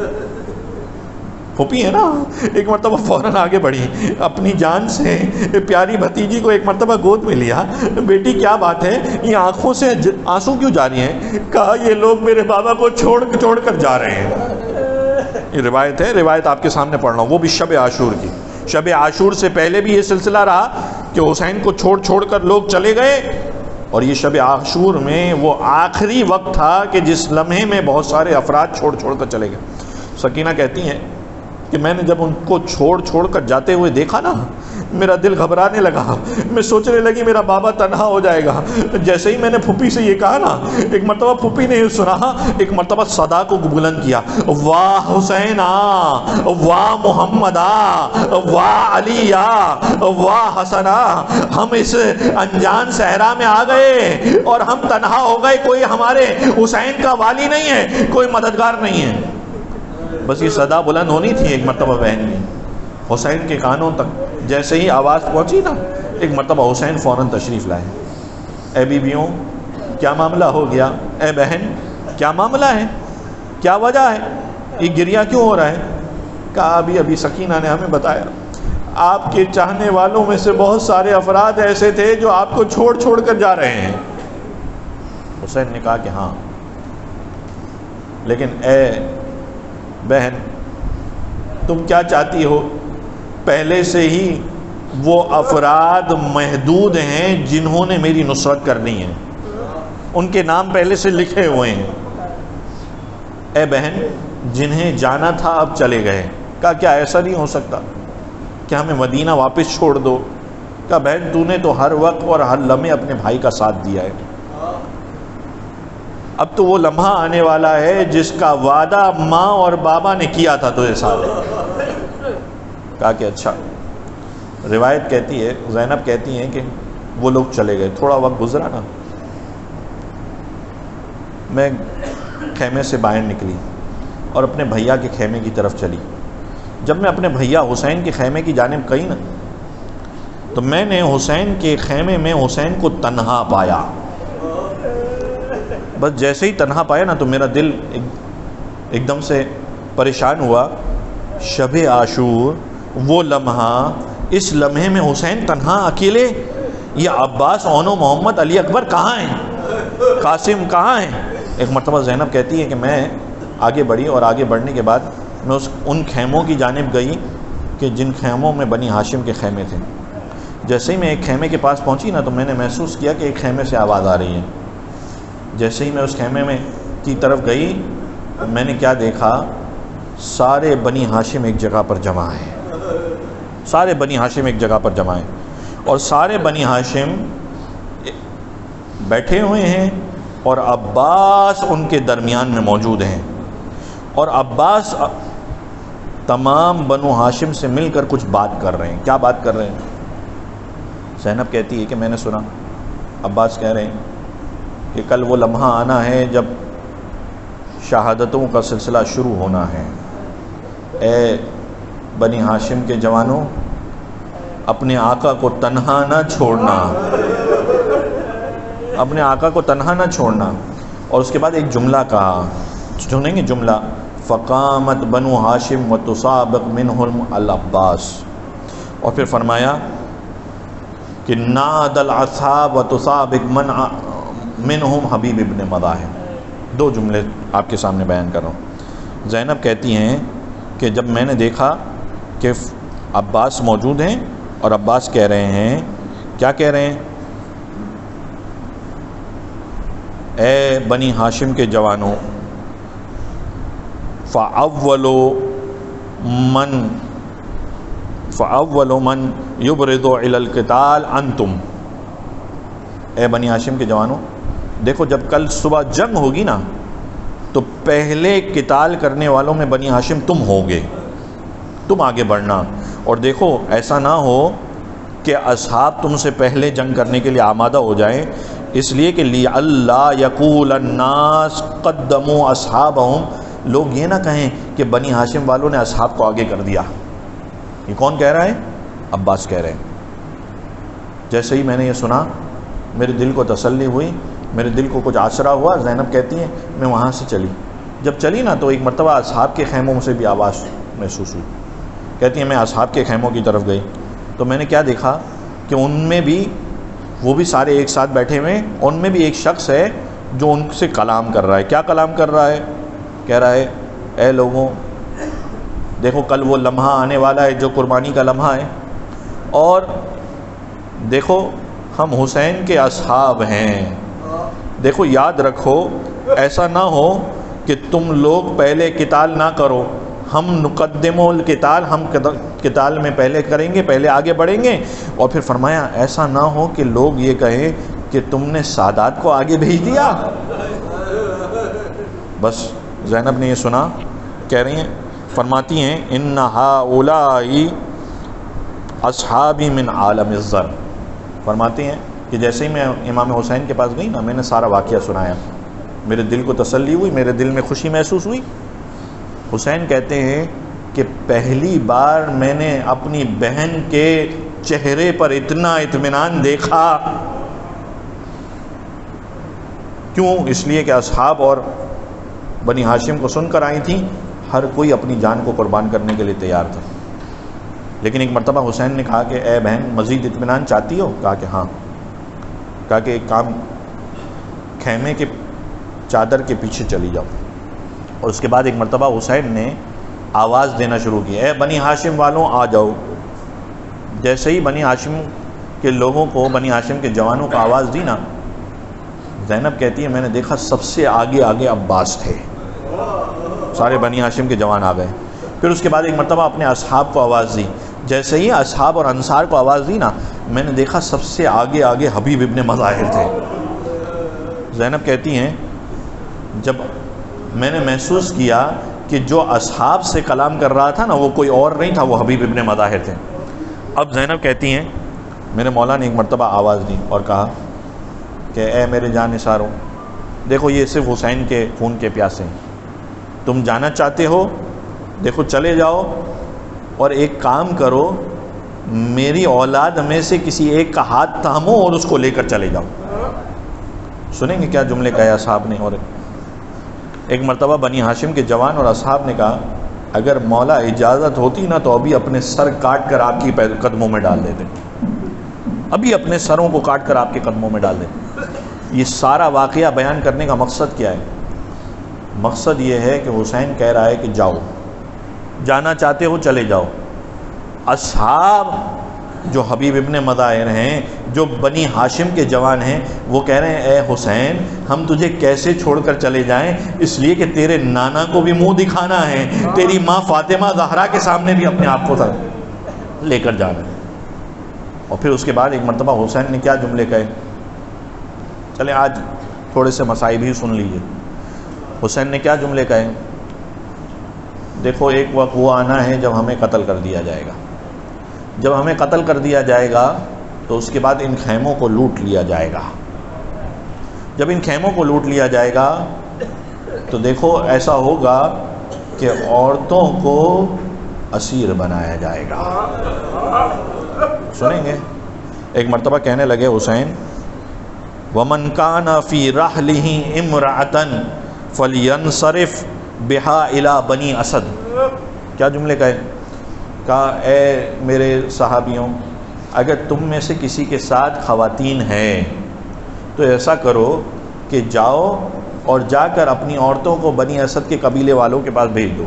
پھوپھی ہے نا، ایک مرتبہ فوراً آگے بڑھی، اپنی جان سے پیاری بھتیجی کو ایک مرتبہ گود میں لیا۔ بیٹی کیا بات ہے، یہ آنکھوں سے آنسو کیوں جاری ہیں؟ کہا یہ لوگ میرے بابا کو چھوڑ چھوڑ کر جا رہے ہیں۔ یہ روایت ہے، روایت آپ کے سامنے پڑھ رہا ہوں، وہ بھی شب عاشور کی۔ شب عاشور سے پہلے بھی یہ سلسلہ رہا کہ حسین کو چھوڑ چھوڑ کر لوگ چلے گئے، اور یہ شب عاشور میں وہ آخری وقت تھا کہ جس لمحے میں بہت سارے افراد چھوڑ چھوڑ کر چلے گئے۔ سکینہ کہتی ہیں کہ میں نے جب ان کو چھوڑ چھوڑ کر جاتے ہوئے دیکھا نا، میرا دل گھبرانے لگا، میں سوچنے لگی میرا بابا تنہا ہو جائے گا۔ جیسے ہی میں نے پھوپھی سے یہ کہا نا، ایک مرتبہ پھوپھی نے یہ سنا، ایک مرتبہ صدا کو بلند کیا، واہ حسین آ، واہ محمد آ، واہ علی آ، واہ حسن آ، ہم اس انجان صحرا میں آ گئے اور ہم تنہا ہو گئے، کوئی ہمارے حسین کا والی نہیں ہے، کوئی مددگار نہیں ہے۔ بس یہ صدا بلند ہونی تھی ایک مرتبہ بہن کی، حسین کے کانوں تک جیسے ہی آواز پہنچی نا، ایک مرتبہ حسین فوراً تشریف لائے۔ اے بیویوں کیا معاملہ ہو گیا؟ اے بہن کیا معاملہ ہے؟ کیا وجہ ہے؟ یہ گریہ کیوں ہو رہا ہے؟ کہا ابھی ابھی سکینہ نے ہمیں بتایا، آپ کے چاہنے والوں میں سے بہت سارے افراد ایسے تھے جو آپ کو چھوڑ چھوڑ کر جا رہے ہیں۔ حسین نے کہا کہ ہاں، لیکن اے بہن تم کیا چاہتی ہو؟ پہلے سے ہی وہ افراد محدود ہیں جنہوں نے میری نصرت کرنی ہے، ان کے نام پہلے سے لکھے ہوئے ہیں۔ اے بہن جنہیں جانا تھا اب چلے گئے۔ کہا کیا ایسا نہیں ہو سکتا کہ ہمیں مدینہ واپس چھوڑ دو؟ کہا بہن تو نے تو ہر وقت اور ہر لمحے اپنے بھائی کا ساتھ دیا ہے، اب تو وہ لمحہ آنے والا ہے جس کا وعدہ ماں اور بابا نے کیا تھا تجھے ساتھ۔ کہا کہ اچھا۔ روایت کہتی ہے، زینب کہتی ہیں کہ وہ لوگ چلے گئے، تھوڑا وقت گزرا نا، میں خیمے سے باہر نکلی اور اپنے بھیا کے خیمے کی طرف چلی۔ جب میں اپنے بھیا حسین کے خیمے کی جانب گئی نا، تو میں نے حسین کے خیمے میں حسین کو تنہا پایا۔ بس جیسے ہی تنہا پایا نا تو میرا دل ایک, ایک دم سے پریشان ہوا۔ شب عاشور وہ لمحہ، اس لمحے میں حسین تنہا اکیلے، یہ عباس، اونو، محمد، علی اکبر کہاں ہیں؟ قاسم کہاں ہیں؟ ایک مرتبہ زینب کہتی ہے کہ میں آگے بڑھی، اور آگے بڑھنے کے بعد میں اس ان خیموں کی جانب گئی کہ جن خیموں میں بنی ہاشم کے خیمے تھے۔ جیسے ہی میں ایک خیمے کے پاس پہنچی نا تو میں نے محسوس کیا کہ ایک خیمے سے آواز آ رہی ہے۔ جیسے ہی میں اس خیمے میں کی طرف گئی، میں نے کیا دیکھا، سارے بنی ہاشم ایک جگہ پر جمع ہیں، سارے بنی ہاشم ایک جگہ پر جمع ہیں، اور سارے بنی ہاشم بیٹھے ہوئے ہیں، اور عباس ان کے درمیان میں موجود ہیں، اور عباس تمام بنو ہاشم سے مل کر کچھ بات کر رہے ہیں۔ کیا بات کر رہے ہیں؟ زینب کہتی ہے کہ میں نے سنا عباس کہہ رہے ہیں کہ کل وہ لمحہ آنا ہے جب شہادتوں کا سلسلہ شروع ہونا ہے۔ اے بنی ہاشم کے جوانوں، اپنے آقا کو تنہا نہ چھوڑنا، اپنے آقا کو تنہا نہ چھوڑنا۔ اور اس کے بعد ایک جملہ کہا، سنیں گے جملہ، فقامت بنو ہاشم وتسابق منہم العباس، اور پھر فرمایا کہ ناد الاصحاب وتسابق من منہم حبیب ابن مذاہب۔ دو جملے آپ کے سامنے بیان کر رہا ہوں۔ زینب کہتی ہیں کہ جب میں نے دیکھا کہ عباس موجود ہیں، اور عباس کہہ رہے ہیں، کیا کہہ رہے ہیں؟ اے بنی ہاشم کے جوانوں، فَأَوَّلُ مَن فَأَوَّلُ مَن يُبْرِدُ إِلَى الْقِتَالِ أَنْتُمْ۔ اے بنی ہاشم کے جوانوں، دیکھو جب کل صبح جنگ ہوگی نا تو پہلے قتال کرنے والوں میں بنی ہاشم تم ہوگے، تم آگے بڑھنا، اور دیکھو ایسا نہ ہو کہ اصحاب تم سے پہلے جنگ کرنے کے لیے آمادہ ہو جائیں، اس لیے کہ لِأَلَّا يَقُولَ النَّاسُ قَدَّمُوا أَصْحَابَهُمْ، لوگ یہ نہ کہیں کہ بنی ہاشم والوں نے اصحاب کو آگے کر دیا۔ یہ کون کہہ رہا ہے؟ عباس کہہ رہے ہیں۔ جیسے ہی میں نے یہ سنا میرے دل کو تسلی ہوئی، میرے دل کو کچھ آسرا ہوا۔ زینب کہتی ہیں میں وہاں سے چلی، جب چلی نا تو ایک مرتبہ اصحاب کے خیموں سے بھی آواز محسوس ہوئی۔ کہتی ہیں میں اصحاب کے خیموں کی طرف گئی تو میں نے کیا دیکھا کہ ان میں بھی، وہ بھی سارے ایک ساتھ بیٹھے ہوئے، ان میں بھی ایک شخص ہے جو ان سے کلام کر رہا ہے۔ کیا کلام کر رہا ہے؟ کہہ رہا ہے اے لوگوں، دیکھو کل وہ لمحہ آنے والا ہے جو قربانی کا لمحہ ہے، اور دیکھو ہم حسین کے اصحاب ہیں۔ دیکھو یاد رکھو، ایسا نہ ہو کہ تم لوگ پہلے قتال نہ کرو، ہم نقدم القتال، ہم قتال میں پہلے کریں گے، پہلے آگے بڑھیں گے۔ اور پھر فرمایا ایسا نہ ہو کہ لوگ یہ کہیں کہ تم نے سادات کو آگے بھیج دیا۔ بس زینب نے یہ سنا، کہہ رہی ہیں، فرماتی ہیں ان ہؤلاء اصحابی من عالم الذر، فرماتی ہیں کہ جیسے ہی میں امام حسین کے پاس گئی نا، میں نے سارا واقعہ سنایا، میرے دل کو تسلی ہوئی، میرے دل میں خوشی محسوس ہوئی۔ حسین کہتے ہیں کہ پہلی بار میں نے اپنی بہن کے چہرے پر اتنا اطمینان دیکھا۔ کیوں؟ اس لیے کہ اصحاب اور بنی ہاشم کو سن کر آئی تھیں، ہر کوئی اپنی جان کو قربان کرنے کے لیے تیار تھا۔ لیکن ایک مرتبہ حسین نے کہا کہ اے بہن مزید اطمینان چاہتی ہو؟ کہا کہ ہاں۔ کہا کہ ایک کام، خیمے کے چادر کے پیچھے چلی جاؤ۔ اور اس کے بعد ایک مرتبہ حسین نے آواز دینا شروع کی، اے بنی ہاشم والوں آ جاؤ۔ جیسے ہی بنی ہاشم کے لوگوں کو، بنی ہاشم کے جوانوں کو آواز دی نا، زینب کہتی ہے میں نے دیکھا سب سے آگے آگے عباس تھے، سارے بنی ہاشم کے جوان آ گئے۔ پھر اس کے بعد ایک مرتبہ اپنے اصحاب کو آواز دی، جیسے ہی اصحاب اور انصار کو آواز دی نا، میں نے دیکھا سب سے آگے آگے حبیب ابن مظاہر تھے۔ زینب کہتی ہیں جب میں نے محسوس کیا کہ جو اصحاب سے کلام کر رہا تھا نا وہ کوئی اور نہیں تھا، وہ حبیب ابن مظاہر تھے۔ اب زینب کہتی ہیں میرے مولا نے ایک مرتبہ آواز دی اور کہا کہ اے میرے جان نثاروں، دیکھو یہ صرف حسین کے خون کے پیاسے ہیں، تم جانا چاہتے ہو دیکھو چلے جاؤ، اور ایک کام کرو، میری اولاد میں سے کسی ایک کا ہاتھ تھامو اور اس کو لے کر چلے جاؤ۔ سنیں گے کیا جملے کہا اصحاب نے؟ اور ایک مرتبہ بنی ہاشم کے جوان اور اصحاب نے کہا اگر مولا اجازت ہوتی نا تو ابھی اپنے سر کاٹ کر آپ کی قدموں میں ڈال دیتے، ابھی اپنے سروں کو کاٹ کر آپ کے قدموں میں ڈال دیتے۔ یہ سارا واقعہ بیان کرنے کا مقصد کیا ہے؟ مقصد یہ ہے کہ حسین کہہ رہا ہے کہ جاؤ، جانا چاہتے ہو چلے جاؤ۔ اصحاب جو حبیب ابن مظاہر ہیں، جو بنی ہاشم کے جوان ہیں، وہ کہہ رہے ہیں اے حسین ہم تجھے کیسے چھوڑ کر چلے جائیں، اس لیے کہ تیرے نانا کو بھی منہ دکھانا ہے، تیری ماں فاطمہ زہرا کے سامنے بھی اپنے آپ کو لے کر جانا ہے۔ اور پھر اس کے بعد ایک مرتبہ حسین نے کیا جملے کہے، چلیں آج تھوڑے سے مصائب ہی سن لیجئے۔ حسین نے کیا جملے کہے؟ دیکھو ایک وقت وہ آنا ہے جب ہمیں قتل کر دیا جائے گا، جب ہمیں قتل کر دیا جائے گا تو اس کے بعد ان خیموں کو لوٹ لیا جائے گا۔ جب ان خیموں کو لوٹ لیا جائے گا تو دیکھو ایسا ہوگا کہ عورتوں کو اسیر بنایا جائے گا۔ سنیں گے؟ ایک مرتبہ کہنے لگے حسین وَمَنْ كَانَ فِي رَحْلِهِ امْرَأَةً فَلْيَنْصَرِفْ بِهَا إِلَى بَنِي اسد۔ کیا جملے کہے؟ کہا اے میرے صحابیوں، اگر تم میں سے کسی کے ساتھ خواتین ہیں تو ایسا کرو کہ جاؤ اور جا کر اپنی عورتوں کو بنی اسد کے قبیلے والوں کے پاس بھیج دو۔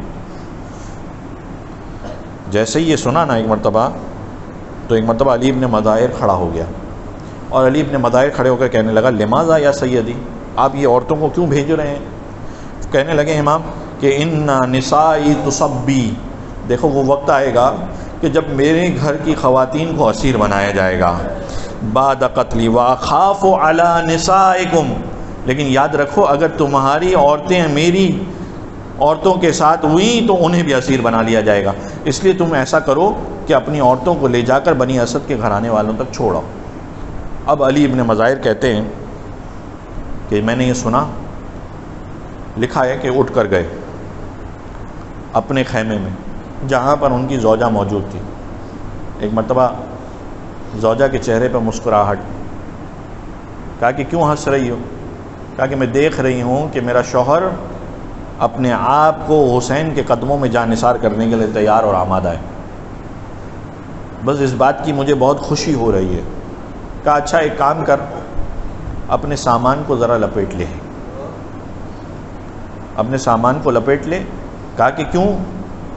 جیسے ہی یہ سنا نا ایک مرتبہ، تو ایک مرتبہ علی ابن مظاہر کھڑا ہو گیا، اور علی ابن مظاہر کھڑے ہو کر کہنے لگا لماذا یا سیدی، آپ یہ عورتوں کو کیوں بھیج رہے ہیں؟ کہنے لگے امام کہ ان نسائی تصبی، دیکھو وہ وقت آئے گا کہ جب میرے گھر کی خواتین کو اسیر بنایا جائے گا بعد قتلی واخاف علی نسائکم، لیکن یاد رکھو اگر تمہاری عورتیں میری عورتوں کے ساتھ ہوئی تو انہیں بھی اسیر بنا لیا جائے گا، اس لیے تم ایسا کرو کہ اپنی عورتوں کو لے جا کر بنی اسد کے گھرانے والوں تک چھوڑو۔ اب علی ابن مظاہر کہتے ہیں کہ میں نے یہ سنا، لکھا ہے کہ اٹھ کر گئے اپنے خیمے میں جہاں پر ان کی زوجہ موجود تھی۔ ایک مرتبہ زوجہ کے چہرے پر مسکراہٹ، کہا کہ کیوں ہنس رہی ہو؟ کہا کہ میں دیکھ رہی ہوں کہ میرا شوہر اپنے آپ کو حسین کے قدموں میں جان نثار کرنے کے لیے تیار اور آمادہ ہے، بس اس بات کی مجھے بہت خوشی ہو رہی ہے۔ کہا اچھا ایک کام کر، اپنے سامان کو ذرا لپیٹ لے، اپنے سامان کو لپیٹ لے۔ کہا کہ کیوں؟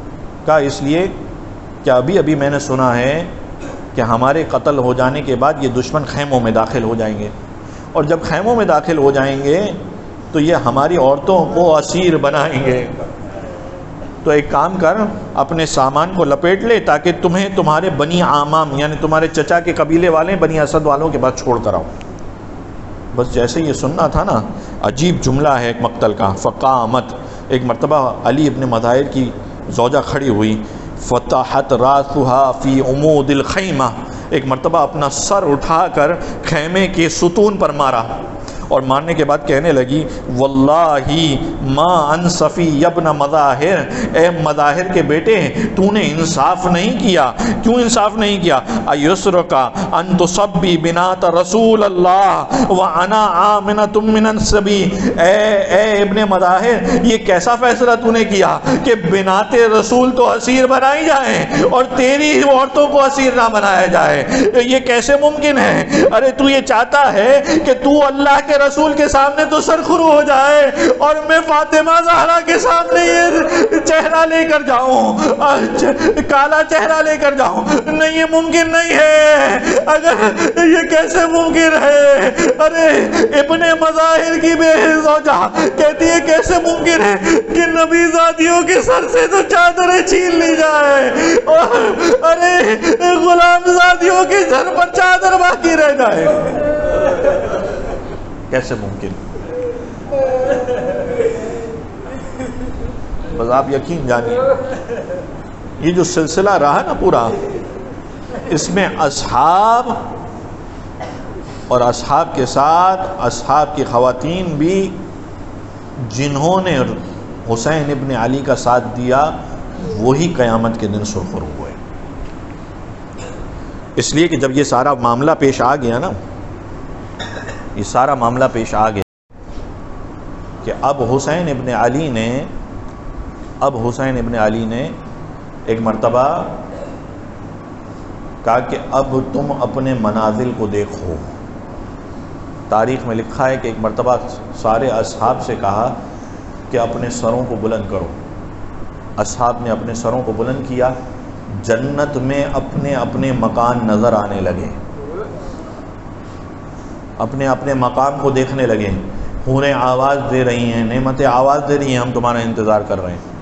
کہا اس لیے کہ ابھی ابھی میں نے سنا ہے کہ ہمارے قتل ہو جانے کے بعد یہ دشمن خیموں میں داخل ہو جائیں گے، اور جب خیموں میں داخل ہو جائیں گے تو یہ ہماری عورتوں کو اسیر بنائیں گے، تو ایک کام کر، اپنے سامان کو لپیٹ لے تاکہ تمہیں تمہارے بنی عامام یعنی تمہارے چچا کے قبیلے والے بنی اسد والوں کے بعد چھوڑ کر آؤ۔ بس جیسے یہ سننا تھا نا، عجیب جملہ ہے ایک مقتل کا، فقامت، ایک مرتبہ علی ابن مظاہر کی زوجہ کھڑی ہوئی، فتحت راسها فی عمود الخیمہ، ایک مرتبہ اپنا سر اٹھا کر خیمے کے ستون پر مارا، اور مارنے کے بعد کہنے لگی واللہ ما انصفی ابن مظاہر، اے مظاہر کے بیٹے تو نے انصاف نہیں کیا۔ کیوں انصاف نہیں کیا؟ ایسرکا ان تصبی بنات رسول اللہ وانا آمنۃ من السبی، اے اے ابن مظاہر یہ کیسا فیصلہ تو نے کیا کہ بنات رسول تو اسیر بنائی جائیں اور تیری عورتوں کو اسیر نہ بنایا جائے؟ یہ کیسے ممکن ہے؟ ارے تو یہ چاہتا ہے کہ تو اللہ کے رسول کے سامنے تو سرخرو ہو جائے اور میں فاطمہ زہرا کے سامنے یہ چہرہ لے کر جاؤں، کالا چہرہ لے کر جاؤں؟ نہیں، یہ ممکن نہیں ہے۔ اگر یہ کیسے ممکن ہے؟ ارے ابن مظاہر کی بے زوجہ کہتی ہے کیسے ممکن ہے کہ نبی زادیوں کے سر سے تو چادریں چھین لی جائے اور ارے غلام زادیوں کے سر پر چادر باقی رہ جائے؟ کیسے ممکن؟ بس آپ یقین جانیے یہ جو سلسلہ رہا نا پورا، اس میں اصحاب اور اصحاب کے ساتھ اصحاب کی خواتین بھی جنہوں نے حسین ابن علی کا ساتھ دیا وہی قیامت کے دن سرخرو ہوئے۔ اس لیے کہ جب یہ سارا معاملہ پیش آ گیا نا، یہ سارا معاملہ پیش آ گیا کہ اب حسین ابن علی نے اب حسین ابن علی نے ایک مرتبہ کہا کہ اب تم اپنے منازل کو دیکھو۔ تاریخ میں لکھا ہے کہ ایک مرتبہ سارے اصحاب سے کہا کہ اپنے سروں کو بلند کرو۔ اصحاب نے اپنے سروں کو بلند کیا، جنت میں اپنے اپنے مکان نظر آنے لگے، اپنے اپنے مقام کو دیکھنے لگے۔ حوریں آواز دے رہی ہیں، نعمتیں آواز دے رہی ہیں، ہم تمہارا انتظار کر رہے ہیں۔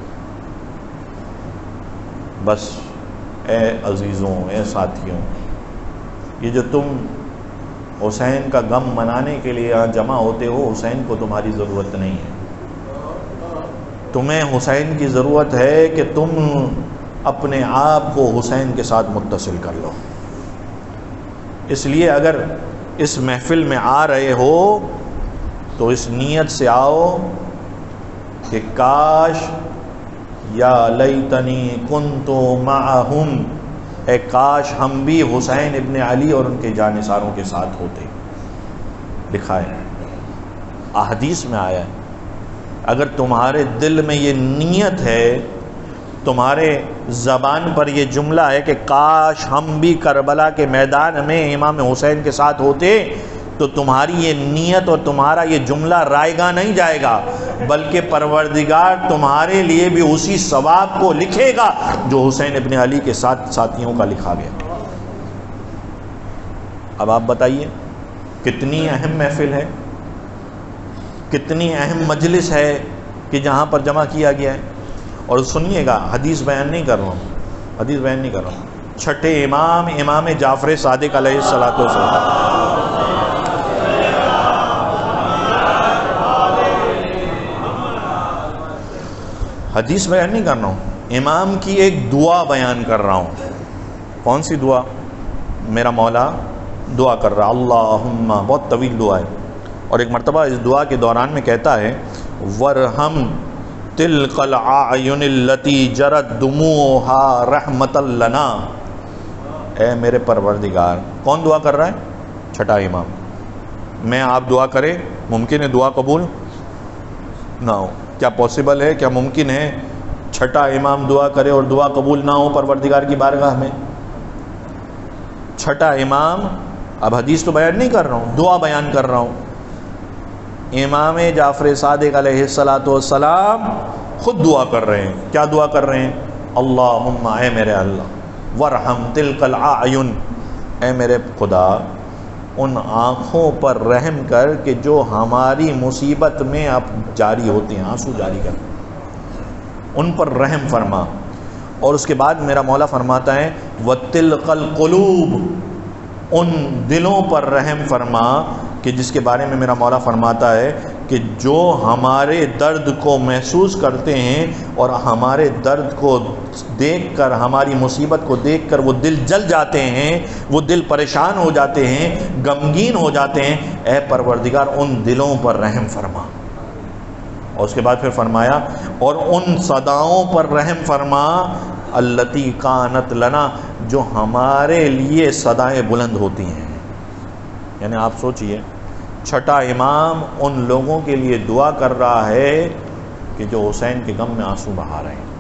بس اے عزیزوں، اے ساتھیوں، یہ جو تم حسین کا غم منانے کے لیے یہاں جمع ہوتے ہو، حسین کو تمہاری ضرورت نہیں ہے۔ تمہیں حسین کی ضرورت ہے کہ تم اپنے آپ کو حسین کے ساتھ متصل کر لو۔ اس لیے اگر اس محفل میں آ رہے ہو تو اس نیت سے آؤ کہ کاش یا لیتنی کنتو معہم، اے کاش ہم بھی حسین ابن علی اور ان کے جانثاروں کے ساتھ ہوتے۔ لکھا ہے، احادیث میں آیا ہے، اگر تمہارے دل میں یہ نیت ہے، تمہارے زبان پر یہ جملہ ہے کہ کاش ہم بھی کربلا کے میدان میں امام حسین کے ساتھ ہوتے، تو تمہاری یہ نیت اور تمہارا یہ جملہ رائگاں نہیں جائے گا، بلکہ پروردگار تمہارے لیے بھی اسی ثواب کو لکھے گا جو حسین ابن علی کے ساتھ ساتھیوں کا لکھا گیا۔ اب آپ بتائیے کتنی اہم محفل ہے، کتنی اہم مجلس ہے کہ جہاں پر جمع کیا گیا ہے۔ اور سنیے گا، حدیث بیان نہیں کر رہا ہوں، حدیث بیان نہیں کر رہا ہوں، چھٹے امام امام جعفر صادق علیہ الصلوۃ والسلام، حدیث بیان نہیں کر رہا ہوں، امام کی ایک دعا بیان کر رہا ہوں۔ کون سی دعا؟ میرا مولا دعا کر رہا، اللہم، بہت طویل دعا ہے، اور ایک مرتبہ اس دعا کے دوران میں کہتا ہے ورحم تلک العیون التی جرت دموعها رحمتا لنا، اے میرے پروردگار۔ کون دعا کر رہا ہے؟ چھٹا امام۔ میں آپ دعا کرے، ممکن ہے دعا قبول نہ ہو؟ کیا پاسبل ہے، کیا ممکن ہے چھٹا امام دعا کرے اور دعا قبول نہ ہو پروردگار کی بارگاہ میں؟ چھٹا امام، اب حدیث تو بیان نہیں کر رہا ہوں، دعا بیان کر رہا ہوں۔ امام جعفر صادق علیہ الصلوۃ والسلام خود دعا کر رہے ہیں۔ کیا دعا کر رہے ہیں؟ اللہم اے میرے اللہ، ورحم تلک الاعین اے میرے خدا ان آنکھوں پر رحم کر کہ جو ہماری مصیبت میں اب جاری ہوتے ہیں، آنسو جاری کر، ان پر رحم فرما۔ اور اس کے بعد میرا مولا فرماتا ہے وَتِلْقَ الْقُلُوبِ ان دلوں پر رحم فرما کہ جس کے بارے میں میرا مولا فرماتا ہے کہ جو ہمارے درد کو محسوس کرتے ہیں اور ہمارے درد کو دیکھ کر، ہماری مصیبت کو دیکھ کر وہ دل جل جاتے ہیں، وہ دل پریشان ہو جاتے ہیں، غمگین ہو جاتے ہیں، اے پروردگار ان دلوں پر رحم فرما۔ اور اس کے بعد پھر فرمایا اور ان صداؤں پر رحم فرما التی کانت لنا جو ہمارے لیے صدائیں بلند ہوتی ہیں۔ یعنی آپ سوچئے چھٹا امام ان لوگوں کے لیے دعا کر رہا ہے کہ جو حسین کے غم میں آنسو بہا رہے ہیں،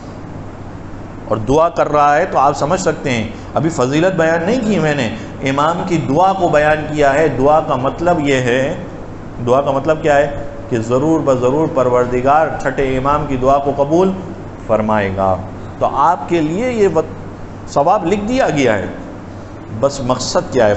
اور دعا کر رہا ہے تو آپ سمجھ سکتے ہیں، ابھی فضیلت بیان نہیں کی میں نے، امام کی دعا کو بیان کیا ہے۔ دعا کا مطلب یہ ہے، دعا کا مطلب کیا ہے کہ ضرور بضرور پروردگار چھٹے امام کی دعا کو قبول فرمائے گا۔ تو آپ کے لیے یہ ثواب لکھ دیا گیا ہے، بس مقصد کیا ہے؟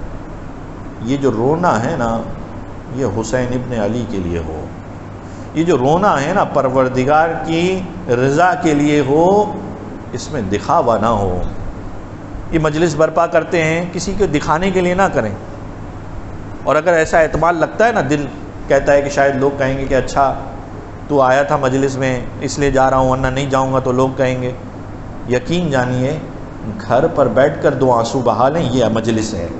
یہ جو رونا ہے نا یہ حسین ابن علی کے لیے ہو، یہ جو رونا ہے نا پروردگار کی رضا کے لیے ہو، اس میں دکھاوا نہ ہو۔ یہ مجلس برپا کرتے ہیں کسی کو دکھانے کے لیے نہ کریں، اور اگر ایسا اعتماد لگتا ہے نا، دل کہتا ہے کہ شاید لوگ کہیں گے کہ اچھا تو آیا تھا مجلس میں اس لیے جا رہا ہوں ورنہ نہیں جاؤں گا تو لوگ کہیں گے، یقین جانیے گھر پر بیٹھ کر دو آنسو بہا لیں یہ مجلس ہے،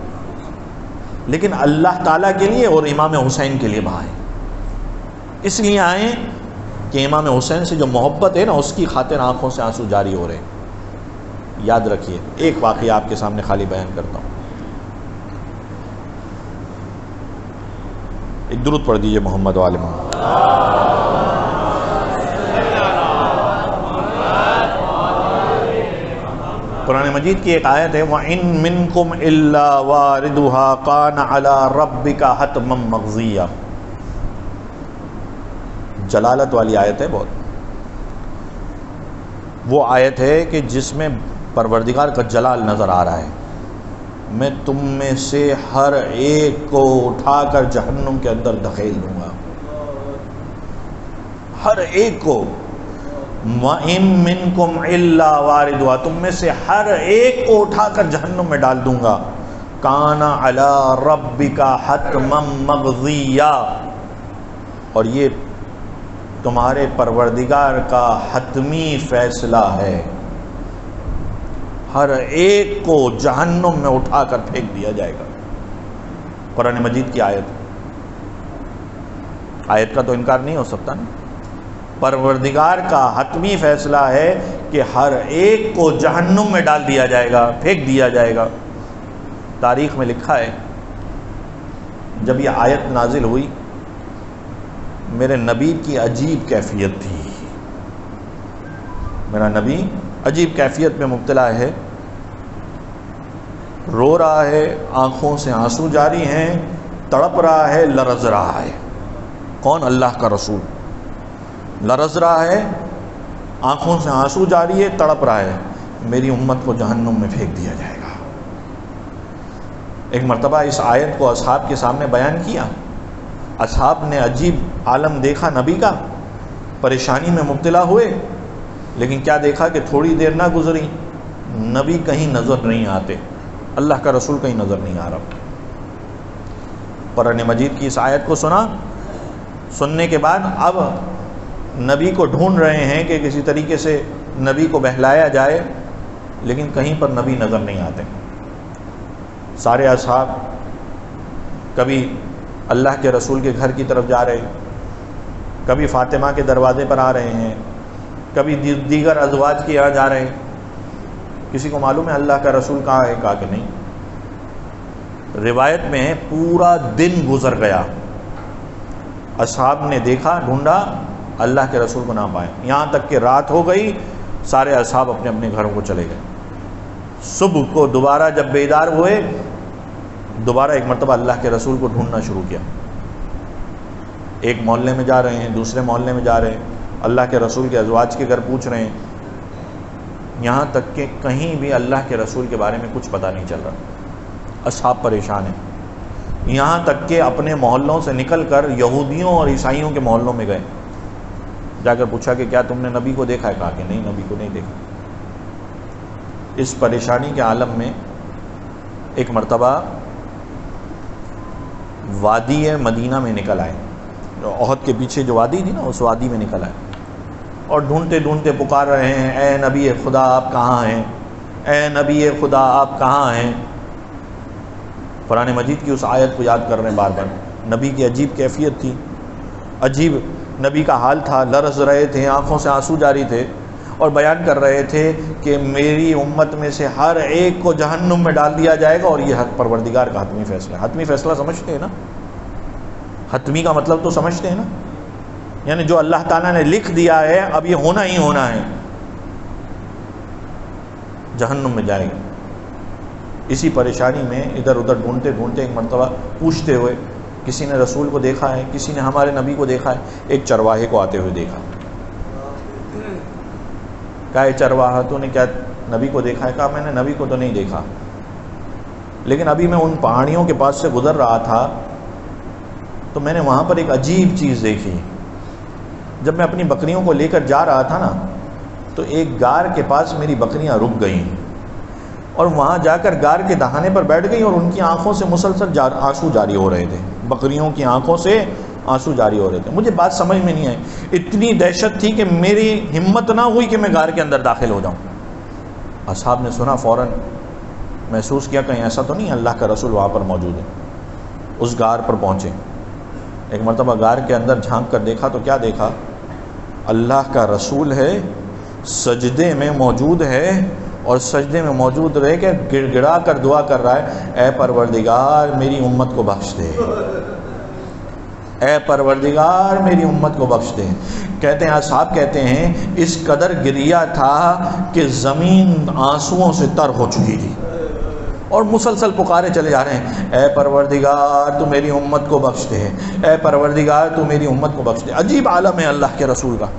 لیکن اللہ تعالیٰ کے لیے اور امام حسین کے لیے بہائیں۔ اس لیے آئیں کہ امام حسین سے جو محبت ہے نا اس کی خاطر آنکھوں سے آنسو جاری ہو رہے ہیں۔ یاد رکھیے ایک واقعہ آپ کے سامنے خالی بیان کرتا ہوں، ایک درود پڑھ دیجئے محمد و آل محمد۔ قرآن مجید کی ایک آیت ہے وَإِن مِّنكُمْ إِلَّا وَارِدُهَا كَانَ عَلَى رَبِّكَ حَتْمًا مَّقْضِيًّا، جلالت والی آیت ہے بہت۔ وہ آیت ہے کہ جس میں پروردگار کا جلال نظر آ رہا ہے، میں تم میں سے ہر ایک کو اٹھا کر جہنم کے اندر دھکیل دوں گا، ہر ایک کو۔ وَإِن مِّنكُمْ إِلَّا وَارِدُهَا، تم میں سے ہر ایک کو اٹھا کر جہنم میں ڈال دوں گا۔ كَانَ عَلَى رَبِّكَ حَتْمًا مَّقْضِيًّا، اور یہ تمہارے پروردگار کا حتمی فیصلہ ہے، ہر ایک کو جہنم میں اٹھا کر پھینک دیا جائے گا۔ قرآن مجید کی آیت، آیت کا تو انکار نہیں ہو سکتا نا۔ پروردگار کا حتمی فیصلہ ہے کہ ہر ایک کو جہنم میں ڈال دیا جائے گا، پھینک دیا جائے گا۔ تاریخ میں لکھا ہے جب یہ آیت نازل ہوئی میرے نبی کی عجیب کیفیت تھی، میرا نبی عجیب کیفیت میں مبتلا ہے، رو رہا ہے، آنکھوں سے آنسو جاری ہیں، تڑپ رہا ہے، لرز رہا ہے۔ کون؟ اللہ کا رسول لرز رہا ہے، آنکھوں سے آنسو جاری ہے، تڑپ رہا ہے، میری امت کو جہنم میں پھینک دیا جائے گا۔ ایک مرتبہ اس آیت کو اصحاب کے سامنے بیان کیا، اصحاب نے عجیب عالم دیکھا نبی کا، پریشانی میں مبتلا ہوئے، لیکن کیا دیکھا کہ تھوڑی دیر نہ گزری نبی کہیں نظر نہیں آتے، اللہ کا رسول کہیں نظر نہیں آ رہا۔ قرآن مجید کی اس آیت کو سنا، سننے کے بعد اب نبی کو ڈھونڈ رہے ہیں کہ کسی طریقے سے نبی کو بہلایا جائے، لیکن کہیں پر نبی نظر نہیں آتے۔ سارے اصحاب کبھی اللہ کے رسول کے گھر کی طرف جا رہے ہیں، کبھی فاطمہ کے دروازے پر آ رہے ہیں، کبھی دیگر ازواج کے یہاں جا رہے ہیں۔ کسی کو معلوم ہے اللہ کا رسول کہاں ہے؟ کہا کہ نہیں۔ روایت میں ہے پورا دن گزر گیا، اصحاب نے دیکھا، ڈھونڈا، اللہ کے رسول کو نہ پائے، یہاں تک کہ رات ہو گئی، سارے اصحاب اپنے اپنے گھروں کو چلے گئے۔ صبح کو دوبارہ جب بیدار ہوئے، دوبارہ ایک مرتبہ اللہ کے رسول کو ڈھونڈنا شروع کیا۔ ایک محلے میں جا رہے ہیں، دوسرے محلے میں جا رہے ہیں، اللہ کے رسول کے ازواج کے گھر پوچھ رہے ہیں، یہاں تک کہ کہیں بھی اللہ کے رسول کے بارے میں کچھ پتہ نہیں چل رہا، اصحاب پریشان ہیں، یہاں تک کہ اپنے محلوں سے نکل کر یہودیوں اور عیسائیوں کے محلوں میں گئے، جا کر پوچھا کہ کیا تم نے نبی کو دیکھا ہے؟ کہا کہ نہیں، نبی کو نہیں دیکھا۔ اس پریشانی کے عالم میں ایک مرتبہ وادی مدینہ میں نکل آئے، جو احد کے پیچھے جو وادی تھی نا، اس وادی میں نکل آئے اور ڈھونڈتے ڈھونڈتے پکار رہے ہیں، اے نبی خدا آپ کہاں ہیں؟ اے نبی خدا آپ کہاں ہیں؟ قرآن مجید کی اس آیت کو یاد کر رہے ہیں بار بار۔ نبی کی عجیب کیفیت تھی، عجیب نبی کا حال تھا، لرز رہے تھے، آنکھوں سے آنسو جاری تھے، اور بیان کر رہے تھے کہ میری امت میں سے ہر ایک کو جہنم میں ڈال دیا جائے گا، اور یہ حق پروردگار کا حتمی فیصلہ ہے۔ حتمی فیصلہ سمجھتے ہیں نا؟ حتمی کا مطلب تو سمجھتے ہیں نا؟ یعنی جو اللہ تعالیٰ نے لکھ دیا ہے اب یہ ہونا ہی ہونا ہے، جہنم میں جائے گا۔ اسی پریشانی میں ادھر ادھر ڈھونڈتے ڈھونڈتے ایک مرتبہ پوچھتے ہوئے، کسی نے رسول کو دیکھا ہے؟ کسی نے ہمارے نبی کو دیکھا ہے؟ ایک چرواہے کو آتے ہوئے دیکھا، کہا چرواہا تو نے کیا نبی کو دیکھا ہے؟ کہا میں نے نبی کو تو نہیں دیکھا، لیکن ابھی میں ان پہاڑیوں کے پاس سے گزر رہا تھا تو میں نے وہاں پر ایک عجیب چیز دیکھی۔ جب میں اپنی بکریوں کو لے کر جا رہا تھا نا تو ایک گار کے پاس میری بکریاں رک گئیں، اور وہاں جا کر گار کے دہانے پر بیٹھ گئیں، اور ان کی آنکھوں سے مسلسل جار آنسو جاری ہو رہے تھے، بکریوں کی آنکھوں سے آنسو جاری ہو رہے تھے۔ مجھے بات سمجھ میں نہیں آئی، اتنی دہشت تھی کہ میری ہمت نہ ہوئی کہ میں غار کے اندر داخل ہو جاؤں۔ اصحاب نے سنا، فوراً محسوس کیا کہیں ایسا تو نہیں اللہ کا رسول وہاں پر موجود ہے، اس غار پر پہنچے۔ ایک مرتبہ غار کے اندر جھانک کر دیکھا تو کیا دیکھا؟ اللہ کا رسول ہے، سجدے میں موجود ہے، اور سجدے میں موجود رہ کے گڑ گڑا کر دعا کر رہا ہے، اے پروردگار میری امت کو بخش دے، اے پروردگار میری امت کو بخش دے۔ کہتے ہیں اصحاب کہتے ہیں اس قدر گریا تھا کہ زمین آنسوؤں سے تر ہو چکی تھی، اور مسلسل پکارے چلے جا رہے ہیں، اے پروردگار تو میری امت کو بخش دے، اے پروردگار تو میری امت کو بخش دے۔ عجیب عالم ہے اللہ کے رسول کا۔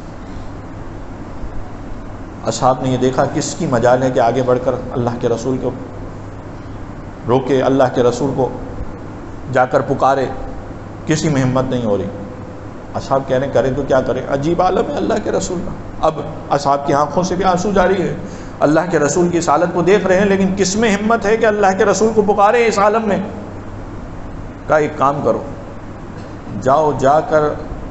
اصحاب نے یہ دیکھا کس کی مجال ہے کہ آگے بڑھ کر اللہ کے رسول کو روکے، اللہ کے رسول کو جا کر پکارے، کسی میں ہمت نہیں ہو رہی۔ اصحاب کہہ رہے ہیں کریں تو کیا کریں، عجیب عالم ہے اللہ کے رسول کا۔ اب اصحاب کی آنکھوں سے بھی آنسو جاری ہے، اللہ کے رسول کی اس حالت کو دیکھ رہے ہیں، لیکن کس میں ہمت ہے کہ اللہ کے رسول کو پکارے اس عالم میں؟ کہا ایک کام کرو، جاؤ جا کر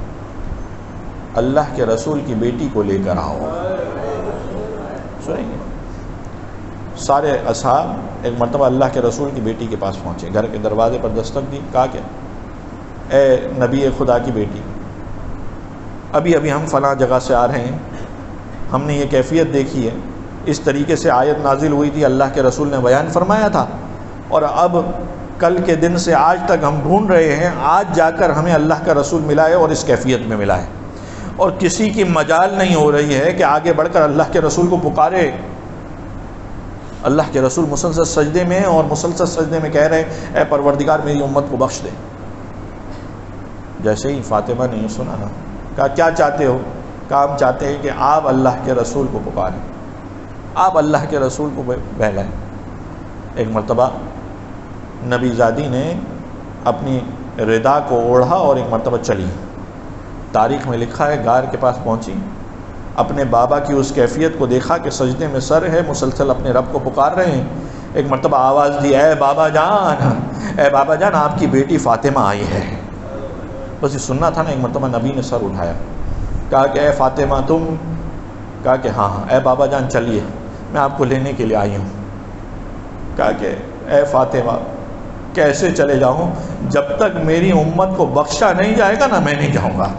اللہ کے رسول کی بیٹی کو لے کر آؤ۔ سنیں گے سارے اصحاب ایک مرتبہ اللہ کے رسول کی بیٹی کے پاس پہنچے، گھر کے دروازے پر دستک دی، کہا کہ اے نبی خدا کی بیٹی، ابھی ابھی ہم فلاں جگہ سے آ رہے ہیں، ہم نے یہ کیفیت دیکھی ہے، اس طریقے سے آیت نازل ہوئی تھی، اللہ کے رسول نے بیان فرمایا تھا، اور اب کل کے دن سے آج تک ہم ڈھونڈ رہے ہیں، آج جا کر ہمیں اللہ کا رسول ملا ہے اور اس کیفیت میں ملا ہے، اور کسی کی مجال نہیں ہو رہی ہے کہ آگے بڑھ کر اللہ کے رسول کو پکارے۔ اللہ کے رسول مسلسل سجدے میں اور مسلسل سجدے میں کہہ رہے ہیں اے پروردگار میری امت کو بخش دے۔ جیسے ہی فاطمہ نے یہ سنا نا، کہا کیا چاہتے ہو؟ کہا ہم چاہتے ہیں کہ آپ اللہ کے رسول کو پکاریں، آپ اللہ کے رسول کو بہلائیں۔ ایک مرتبہ نبی زادی نے اپنی ردا کو اوڑھا اور ایک مرتبہ چلی، تاریخ میں لکھا ہے غار کے پاس پہنچی، اپنے بابا کی اس کیفیت کو دیکھا کہ سجدے میں سر ہے، مسلسل اپنے رب کو پکار رہے ہیں۔ ایک مرتبہ آواز دی، اے بابا جان، اے بابا جان آپ کی بیٹی فاطمہ آئی ہے۔ بس یہ سننا تھا نا، ایک مرتبہ نبی نے سر اٹھایا، کہا کہ اے فاطمہ تم؟ کہا کہ ہاں ہاں۔ اے بابا جان چلیے میں آپ کو لینے کے لیے آئی ہوں۔ کہا کہ اے فاطمہ کیسے چلے جاؤں، جب تک میری امت کو بخشا نہیں جائے گا نا میں نہیں جاؤں گا۔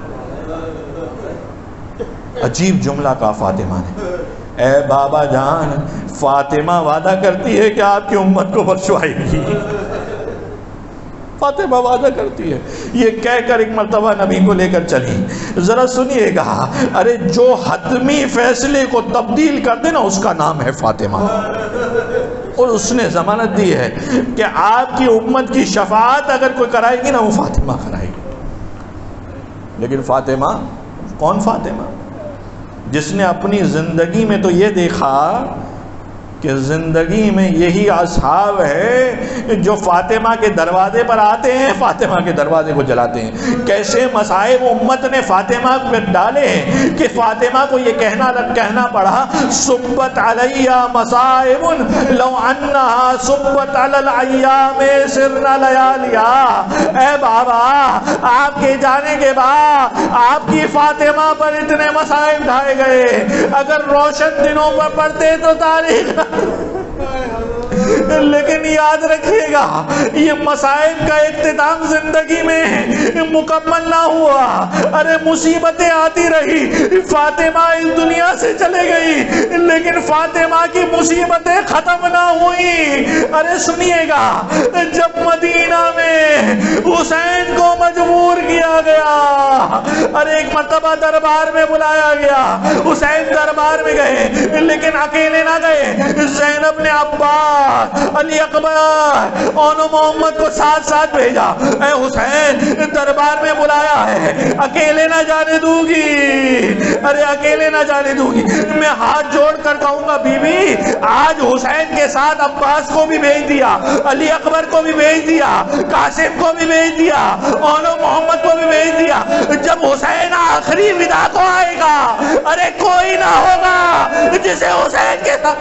عجیب جملہ کہا فاطمہ نے، اے بابا جان فاطمہ وعدہ کرتی ہے کہ آپ کی امت کو بخشوائے گی، فاطمہ وعدہ کرتی ہے۔ یہ کہہ کر ایک مرتبہ نبی کو لے کر چلی۔ ذرا سنیے گا، ارے جو حتمی فیصلے کو تبدیل کر دے نا اس کا نام ہے فاطمہ، اور اس نے ضمانت دی ہے کہ آپ کی امت کی شفاعت اگر کوئی کرائے گی نا وہ فاطمہ کرائے گی۔ لیکن فاطمہ کون؟ فاطمہ جس نے اپنی زندگی میں تو یہ دیکھا کہ زندگی میں یہی اصحاب ہے جو فاطمہ کے دروازے پر آتے ہیں، فاطمہ کے دروازے کو جلاتے ہیں۔ کیسے مصائب امت نے فاطمہ پہ ڈالے ہیں کہ فاطمہ کو یہ کہنا کہنا پڑا صبت علیہ مصائب لو انہا صبت علی الایام سرنا لیالیا۔ اے بابا، آپ کے جانے کے بعد آپ کی فاطمہ پر اتنے مصائب ڈھائے گئے، اگر روشن دنوں پر پڑھتے تو تاریخ لیکن یاد رکھیے گا یہ مصائب کا اختتام زندگی میں مکمل نہ ہوا۔ ارے مصیبتیں آتی رہی، فاطمہ اس دنیا سے چلے گئی، لیکن فاطمہ کی مصیبتیں ختم نہ ہوئی۔ ارے سنیے گا، جب مدینہ میں حسین کو مجبور کیا گیا، ارے ایک مرتبہ دربار میں بلایا گیا، حسین دربار میں گئے لیکن اکیلے نہ گئے، زینب نے عباس، علی اکبر اور محمد کو ساتھ ساتھ بھیجا۔ اے حسین دربار میں بلایا ہے، اکیلے نہ جانے دوں گی، ارے اکیلے نہ جانے دوں گی۔ میں ہاتھ جوڑ کر کہوں گا بی بی آج حسین کے ساتھ عباس کو بھی بھیج دیا، علی اکبر کو بھی بھیج دیا، قاسم کو بھی بھیج دیا، اور محمد کو بھی بھیج دیا۔ جب حسین آخری ودا کو آئے گا، ارے کوئی نہ ہوگا جسے حسین کے ساتھ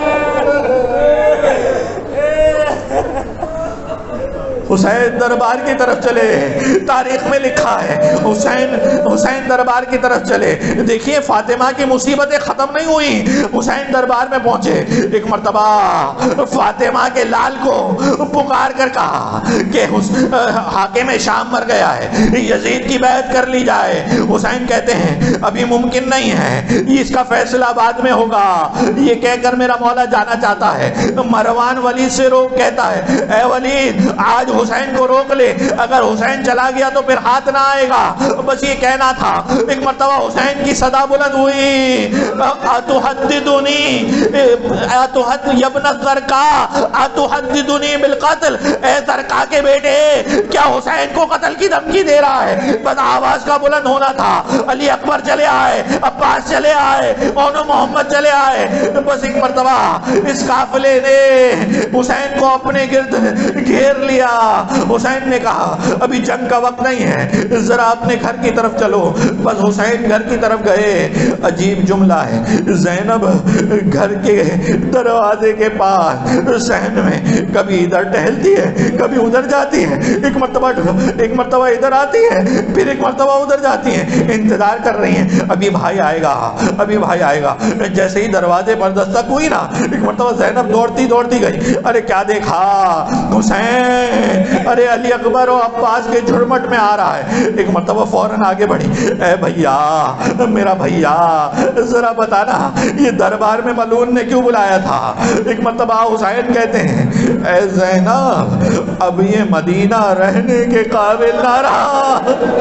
حسین دربار کی طرف چلے۔ تاریخ میں لکھا ہے حسین حسین دربار کی طرف چلے۔ دیکھیے فاطمہ کی مصیبتیں ختم نہیں ہوئی، حسین دربار میں پہنچے۔ ایک مرتبہ فاطمہ کے لال کو پکار کر کہا کہ حاکم شام مر گیا ہے، یزید کی بیعت کر لی جائے۔ حسین کہتے ہیں ابھی ممکن نہیں ہے، اس کا فیصلہ بعد میں ہوگا۔ یہ کہہ کر میرا مولا جانا چاہتا ہے۔ مروان ولید سے روک کہتا ہے اے ولید آج حسین کو روک لے، اگر حسین چلا گیا تو پھر ہاتھ نہ آئے گا۔ بس یہ کہنا تھا۔ ایک مرتبہ حسین کی صدا بلند ہوئی، اتحددنی اتحد یبن الزرقا اتحددنی بالقتل، اے زرقا کے بیٹے کیا حسین کو قتل کی دھمکی دے رہا ہے؟ بس آواز کا بلند ہونا تھا۔ علی اکبر چلے آئے، عباس چلے آئے، اور محمد چلے آئے۔ بس ایک مرتبہ اس قافلے نے حسین کو اپنے گرد گھیر لیا۔ حسین نے کہا ابھی جنگ کا وقت نہیں ہے، ذرا اپنے گھر کی طرف چلو۔ بس حسین گھر کی طرف گئے۔ عجیب جملہ ہے، زینب گھر کے دروازے کے پاس صحن میں کبھی ادھر ٹہلتی ہے، کبھی ادھر جاتی ہے، ایک مرتبہ ایک مرتبہ ادھر آتی ہے، پھر ایک مرتبہ ادھر جاتی ہے، انتظار کر رہی ہیں ابھی بھائی آئے گا، ابھی بھائی آئے گا۔ جیسے ہی دروازے پر دستک ہوئی نا، ایک مرتبہ زینب دوڑتی دوڑتی گئی۔ ارے کیا دیکھا حسین، ارے علی اکبر و عباس کے جھرمٹ میں آ رہا ہے۔ ایک مرتبہ فوراً آگے بڑھی، اے بھیا میرا بھیا ذرا بتانا یہ دربار میں ملعون نے کیوں بلایا تھا؟ ایک مرتبہ حسین کہتے ہیں اے زینب اب یہ مدینہ رہنے کے قابل نہ رہا،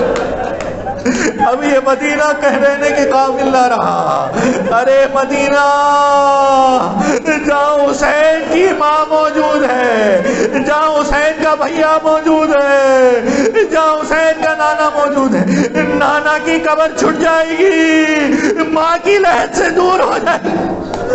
اب یہ مدینہ کہہ رہنے کے قابل نہ رہا۔ ارے مدینہ جہاں حسین کی ماں موجود ہے، جہاں حسین کا بھیا موجود ہے، جہاں حسین کا نانا موجود ہے، نانا کی قبر چھٹ جائے گی، ماں کی لحد سے دور ہو جائے گی۔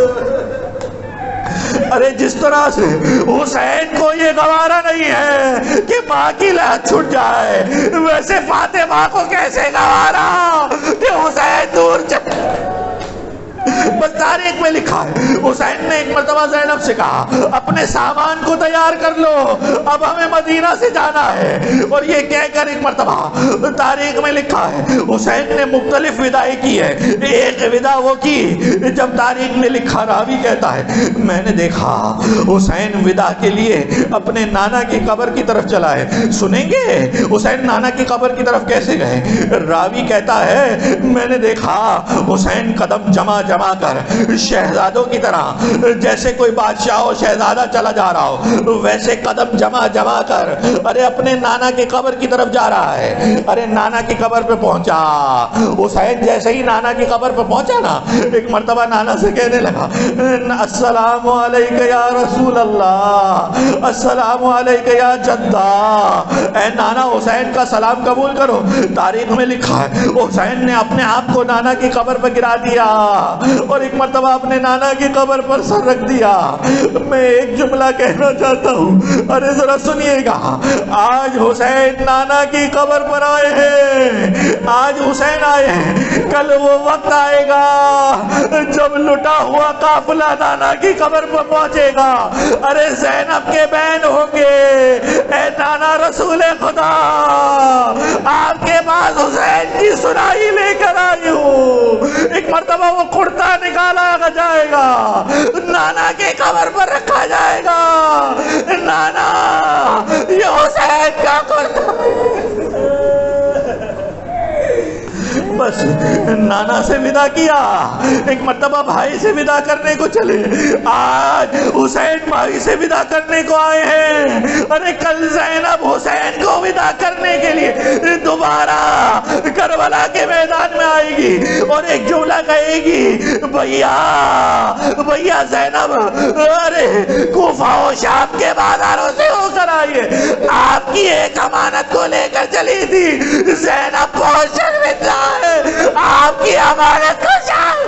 ارے جس طرح سے حسین کو یہ گوارا نہیں ہے کہ ماں کی لحد چھٹ جائے، ویسے فاطمہ کو کیسے گوارا کہ حسین دور چلے۔ بس تاریخ میں لکھا ہے حسین نے ایک مرتبہ زینب سے کہا اپنے سامان کو تیار کر لو، اب ہمیں مدینہ سے جانا ہے۔ اور یہ کہہ کر ایک مرتبہ تاریخ میں لکھا ہے حسین نے مختلف وداعیں کی ہے۔ ایک ودا وہ کی جب تاریخ میں لکھا، راوی کہتا ہے میں نے دیکھا حسین ودا کے لیے اپنے نانا کی قبر کی طرف چلا ہے۔ سنیں گے حسین نانا کی قبر کی طرف کیسے گئے؟ راوی کہتا ہے میں نے دیکھا حسین قدم جمع جمع جما کر شہزادوں کی طرح، جیسے کوئی بادشاہ ہو شہزادہ چلا جا رہا ہو ویسے قدم جما جما کر ارے اپنے نانا کی قبر کی طرف جا رہا ہے۔ ارے نانا کی قبر پہ پہنچا، حسین جیسے ہی نانا کی قبر پہ پہنچا نا، ایک مرتبہ نانا سے کہنے لگا السلام علیکہ یا رسول اللہ، السلام علیکہ یا جدہ، اے نانا حسین کا سلام قبول کرو۔ تاریخ میں لکھا ہے حسین نے اپنے آپ کو نانا کی قبر پر گرا دیا اور ایک مرتبہ اپنے نانا کی قبر پر سر رکھ دیا۔ میں ایک جملہ کہنا چاہتا ہوں، ارے ذرا سنیے گا، آج حسین نانا کی قبر پر آئے ہیں، آج حسین آئے ہیں، کل وہ وقت آئے گا جب لٹا ہوا قافلہ نانا کی قبر پر پہنچے گا۔ ارے زینب کے بہن ہوں گے، اے نانا رسول خدا آپ کے پاس حسین کی سنائی لے کر آئی ہوں۔ ایک مرتبہ وہ کرتا نکالا جائے گا، نانا کے قبر پر رکھا جائے گا، نانا یہ حسین کا کرتا، بس نانا سے ودا کیا، ایک مرتبہ بھائی سے ودا کرنے کو چلے، آج حسین بھائی سے ودا کرنے کو آئے ہیں۔ ارے کل زینب حسین کو ودا کرنے کے لیے دوبارہ کربلا کے میدان میں آئے گی اور ایک جملہ کہے گی، بھیا بھیا زینب ارے کوفہ و شام کے بازاروں سے ہو کر آئیے، آپ کی ایک امانت کو لے کر چلی تھی، زینب پہنچ شرمندہ ہے، آپ کی امانت کو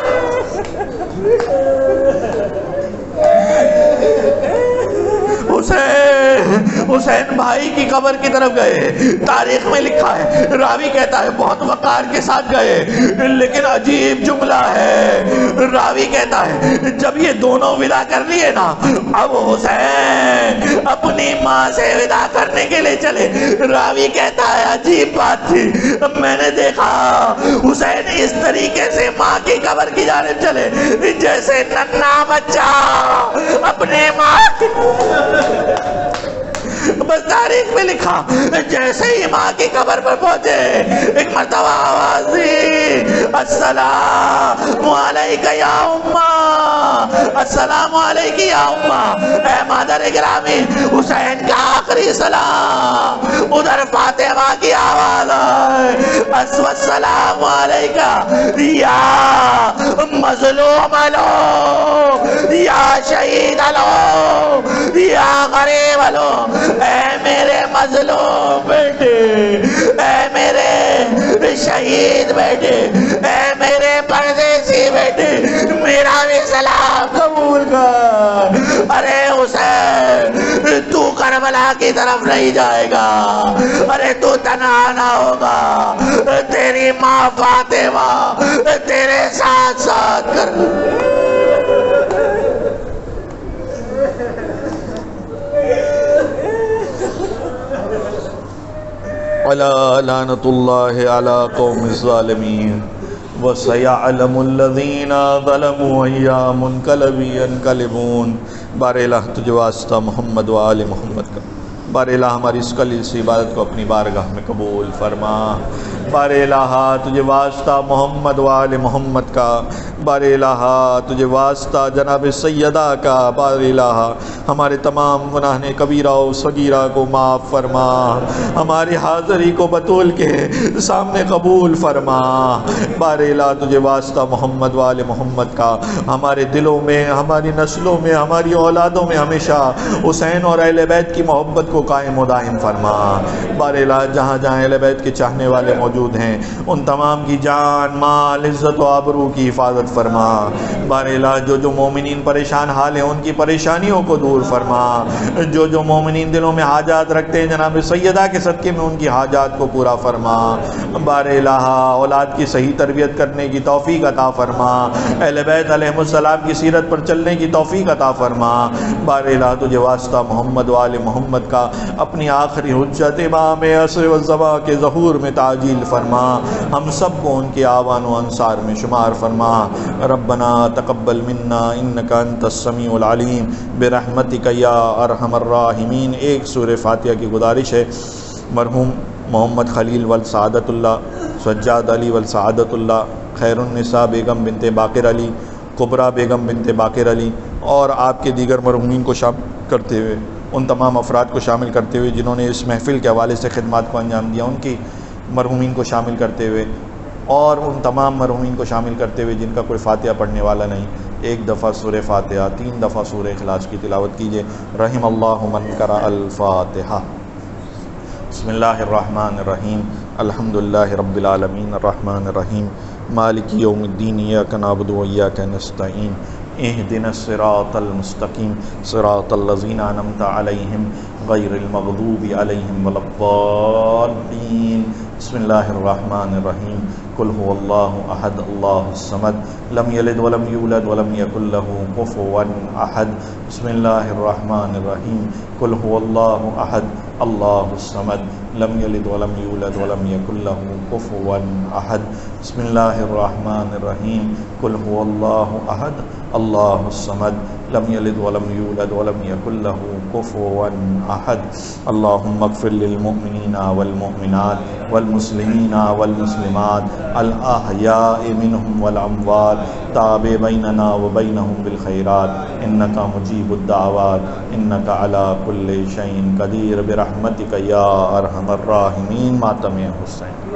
حسین حسین بھائی کی قبر کی طرف گئے۔ تاریخ میں لکھا ہے، راوی کہتا ہے بہت وقار کے ساتھ گئے، لیکن عجیب جملہ ہے، راوی کہتا ہے جب یہ دونوں ودا کر لیے نا، اب حسین اپنی ماں سے ودا کرنے کے لیے چلے۔ راوی کہتا ہے عجیب بات تھی، میں نے دیکھا حسین اس طریقے سے ماں کی قبر کی جانب چلے جیسے ننھا بچہ اپنے ماں کی، بس تاریخ میں لکھا جیسے ہی ماں کی قبر پر پہنچے ایک مرتبہ آواز دی، السلام علیکہ یا امہ، السلام علیکہ یا امہ، اے مادر گرامی حسین کا آخری سلام۔ ادھر فاطمہ کی آواز ہے، السلام علیکہ یا مظلوم لو، یا شہید لو، یا غریب لو، اے میرے مظلوم بیٹے، اے میرے شہید بیٹے، اے میرے پردیسی بیٹے، میرا بھی سلام قبول کر۔ ارے حسین تو کربلا کی طرف نہیں جائے گا، ارے تو تنہا نہ ہوگا، تیری ماں فاطمہ تیرے ساتھ ساتھ کر۔ الا لعنت اللہ علی قوم الظالمین وسیعلم الذین ظلموا ایا منقلب ینقلبون۔ بار الہ تجھے واسطہ محمد و آل محمد کا، بار الہ ہماری اس کلیل سی عبادت کو اپنی بارگاہ میں قبول فرما۔ بار الہ تجھے واسطہ محمد و آل محمد کا، بار الہ تجھے واسطہ جناب سیدہ کا، بار الہ ہمارے تمام گناہ کبیرہ و صغیرہ کو معاف فرما، ہماری حاضری کو بطول کے سامنے قبول فرما۔ بار الہ تجھے واسطہ محمد و آل محمد کا، ہمارے دلوں میں، ہماری نسلوں میں، ہماری اولادوں میں ہمیشہ حسین اور اہل بیت کی محبت کو قائم و دائم فرما۔ بار الہ جہاں جہاں اہل بیت کے چاہنے والے موجود ہیں ان تمام کی جان مال عزت و آبرو کی حفاظت فرما۔ بار الہ جو جو مومنین پریشان حال ہیں ان کی پریشانیوں کو دور فرما، جو جو مومنین دلوں میں حاجات رکھتے ہیں جناب سیدہ کے صدقے میں ان کی حاجات کو پورا فرما۔ بار الہ اولاد کی صحیح تربیت کرنے کی توفیق عطا فرما، اہل بیت علیہ السلام کی سیرت پر چلنے کی توفیق عطا فرما۔ بار الہ تجھے واسطہ محمد و آل محمد کا اپنی آخری حجت امام عصر والزمان کے ظہور میں تعجیل فرما، ہم سب کو ان کے آوان و انصار میں شمار فرما۔ ربنا تقبل منا انکا انت السمیع العلیم برحمتک یا ارحم الراحمین۔ ایک سورہ فاتحہ کی گزارش ہے، مرحوم محمد خلیل والسعادت اللہ، سجاد علی والسعادت اللہ، خیر النساء بیگم بنت باقر علی، کبریٰ بیگم بنت باقر علی اور آپ کے دیگر مرحومین کو شامل کرتے ہوئے، ان تمام افراد کو شامل کرتے ہوئے جنہوں نے اس محفل کے حوالے سے خدمات کو انجام دیا، ان کی مرحومین کو شامل کرتے ہوئے، اور ان تمام مرحومین کو شامل کرتے ہوئے جن کا کوئی فاتحہ پڑھنے والا نہیں، ایک دفعہ سورہ فاتحہ، تین دفعہ سورہ اخلاص کی تلاوت کیجیے۔ رحم اللہ من قرأ الفاتحہ۔ بسم اللہ الرحمن الرحیم، الحمدللہ رب العالمین، الرحمن الرحیم، مالک یوم الدین، ایاک نعبد و ایاک نستعین، اہدنا الصراط المستقیم، صراط الذین انعمت علیہم غیر المغضوب علیہم ولا الضالین۔ بسم اللہ الرحمن الرحیم، قل هو اللہ احد اللہ الصمد لم یلد ولم یولد ولم یکن له کفوا احد۔ بسم اللہ الرحمن الرحیم، قل هو اللہ احد اللہ الصمد لم یلد ولم یولد ولم یکن له کفوا احد۔ بسم اللہ الرحمن الرحیم، قل هو اللہ احد اللہ الصمد لم یلد ولم یولد ولم یکن له کفوا احد۔ اللہم اغفر للمؤمنین والمؤمنات والمسلمین والمسلمات الاحیاء منهم والاموات، تابع بیننا وبینہم بالخیرات، انکا مجیب الدعوات، انکا علی کل شیء قدیر، برحمتک یا ارحم الراحمین۔ ماتم حسین۔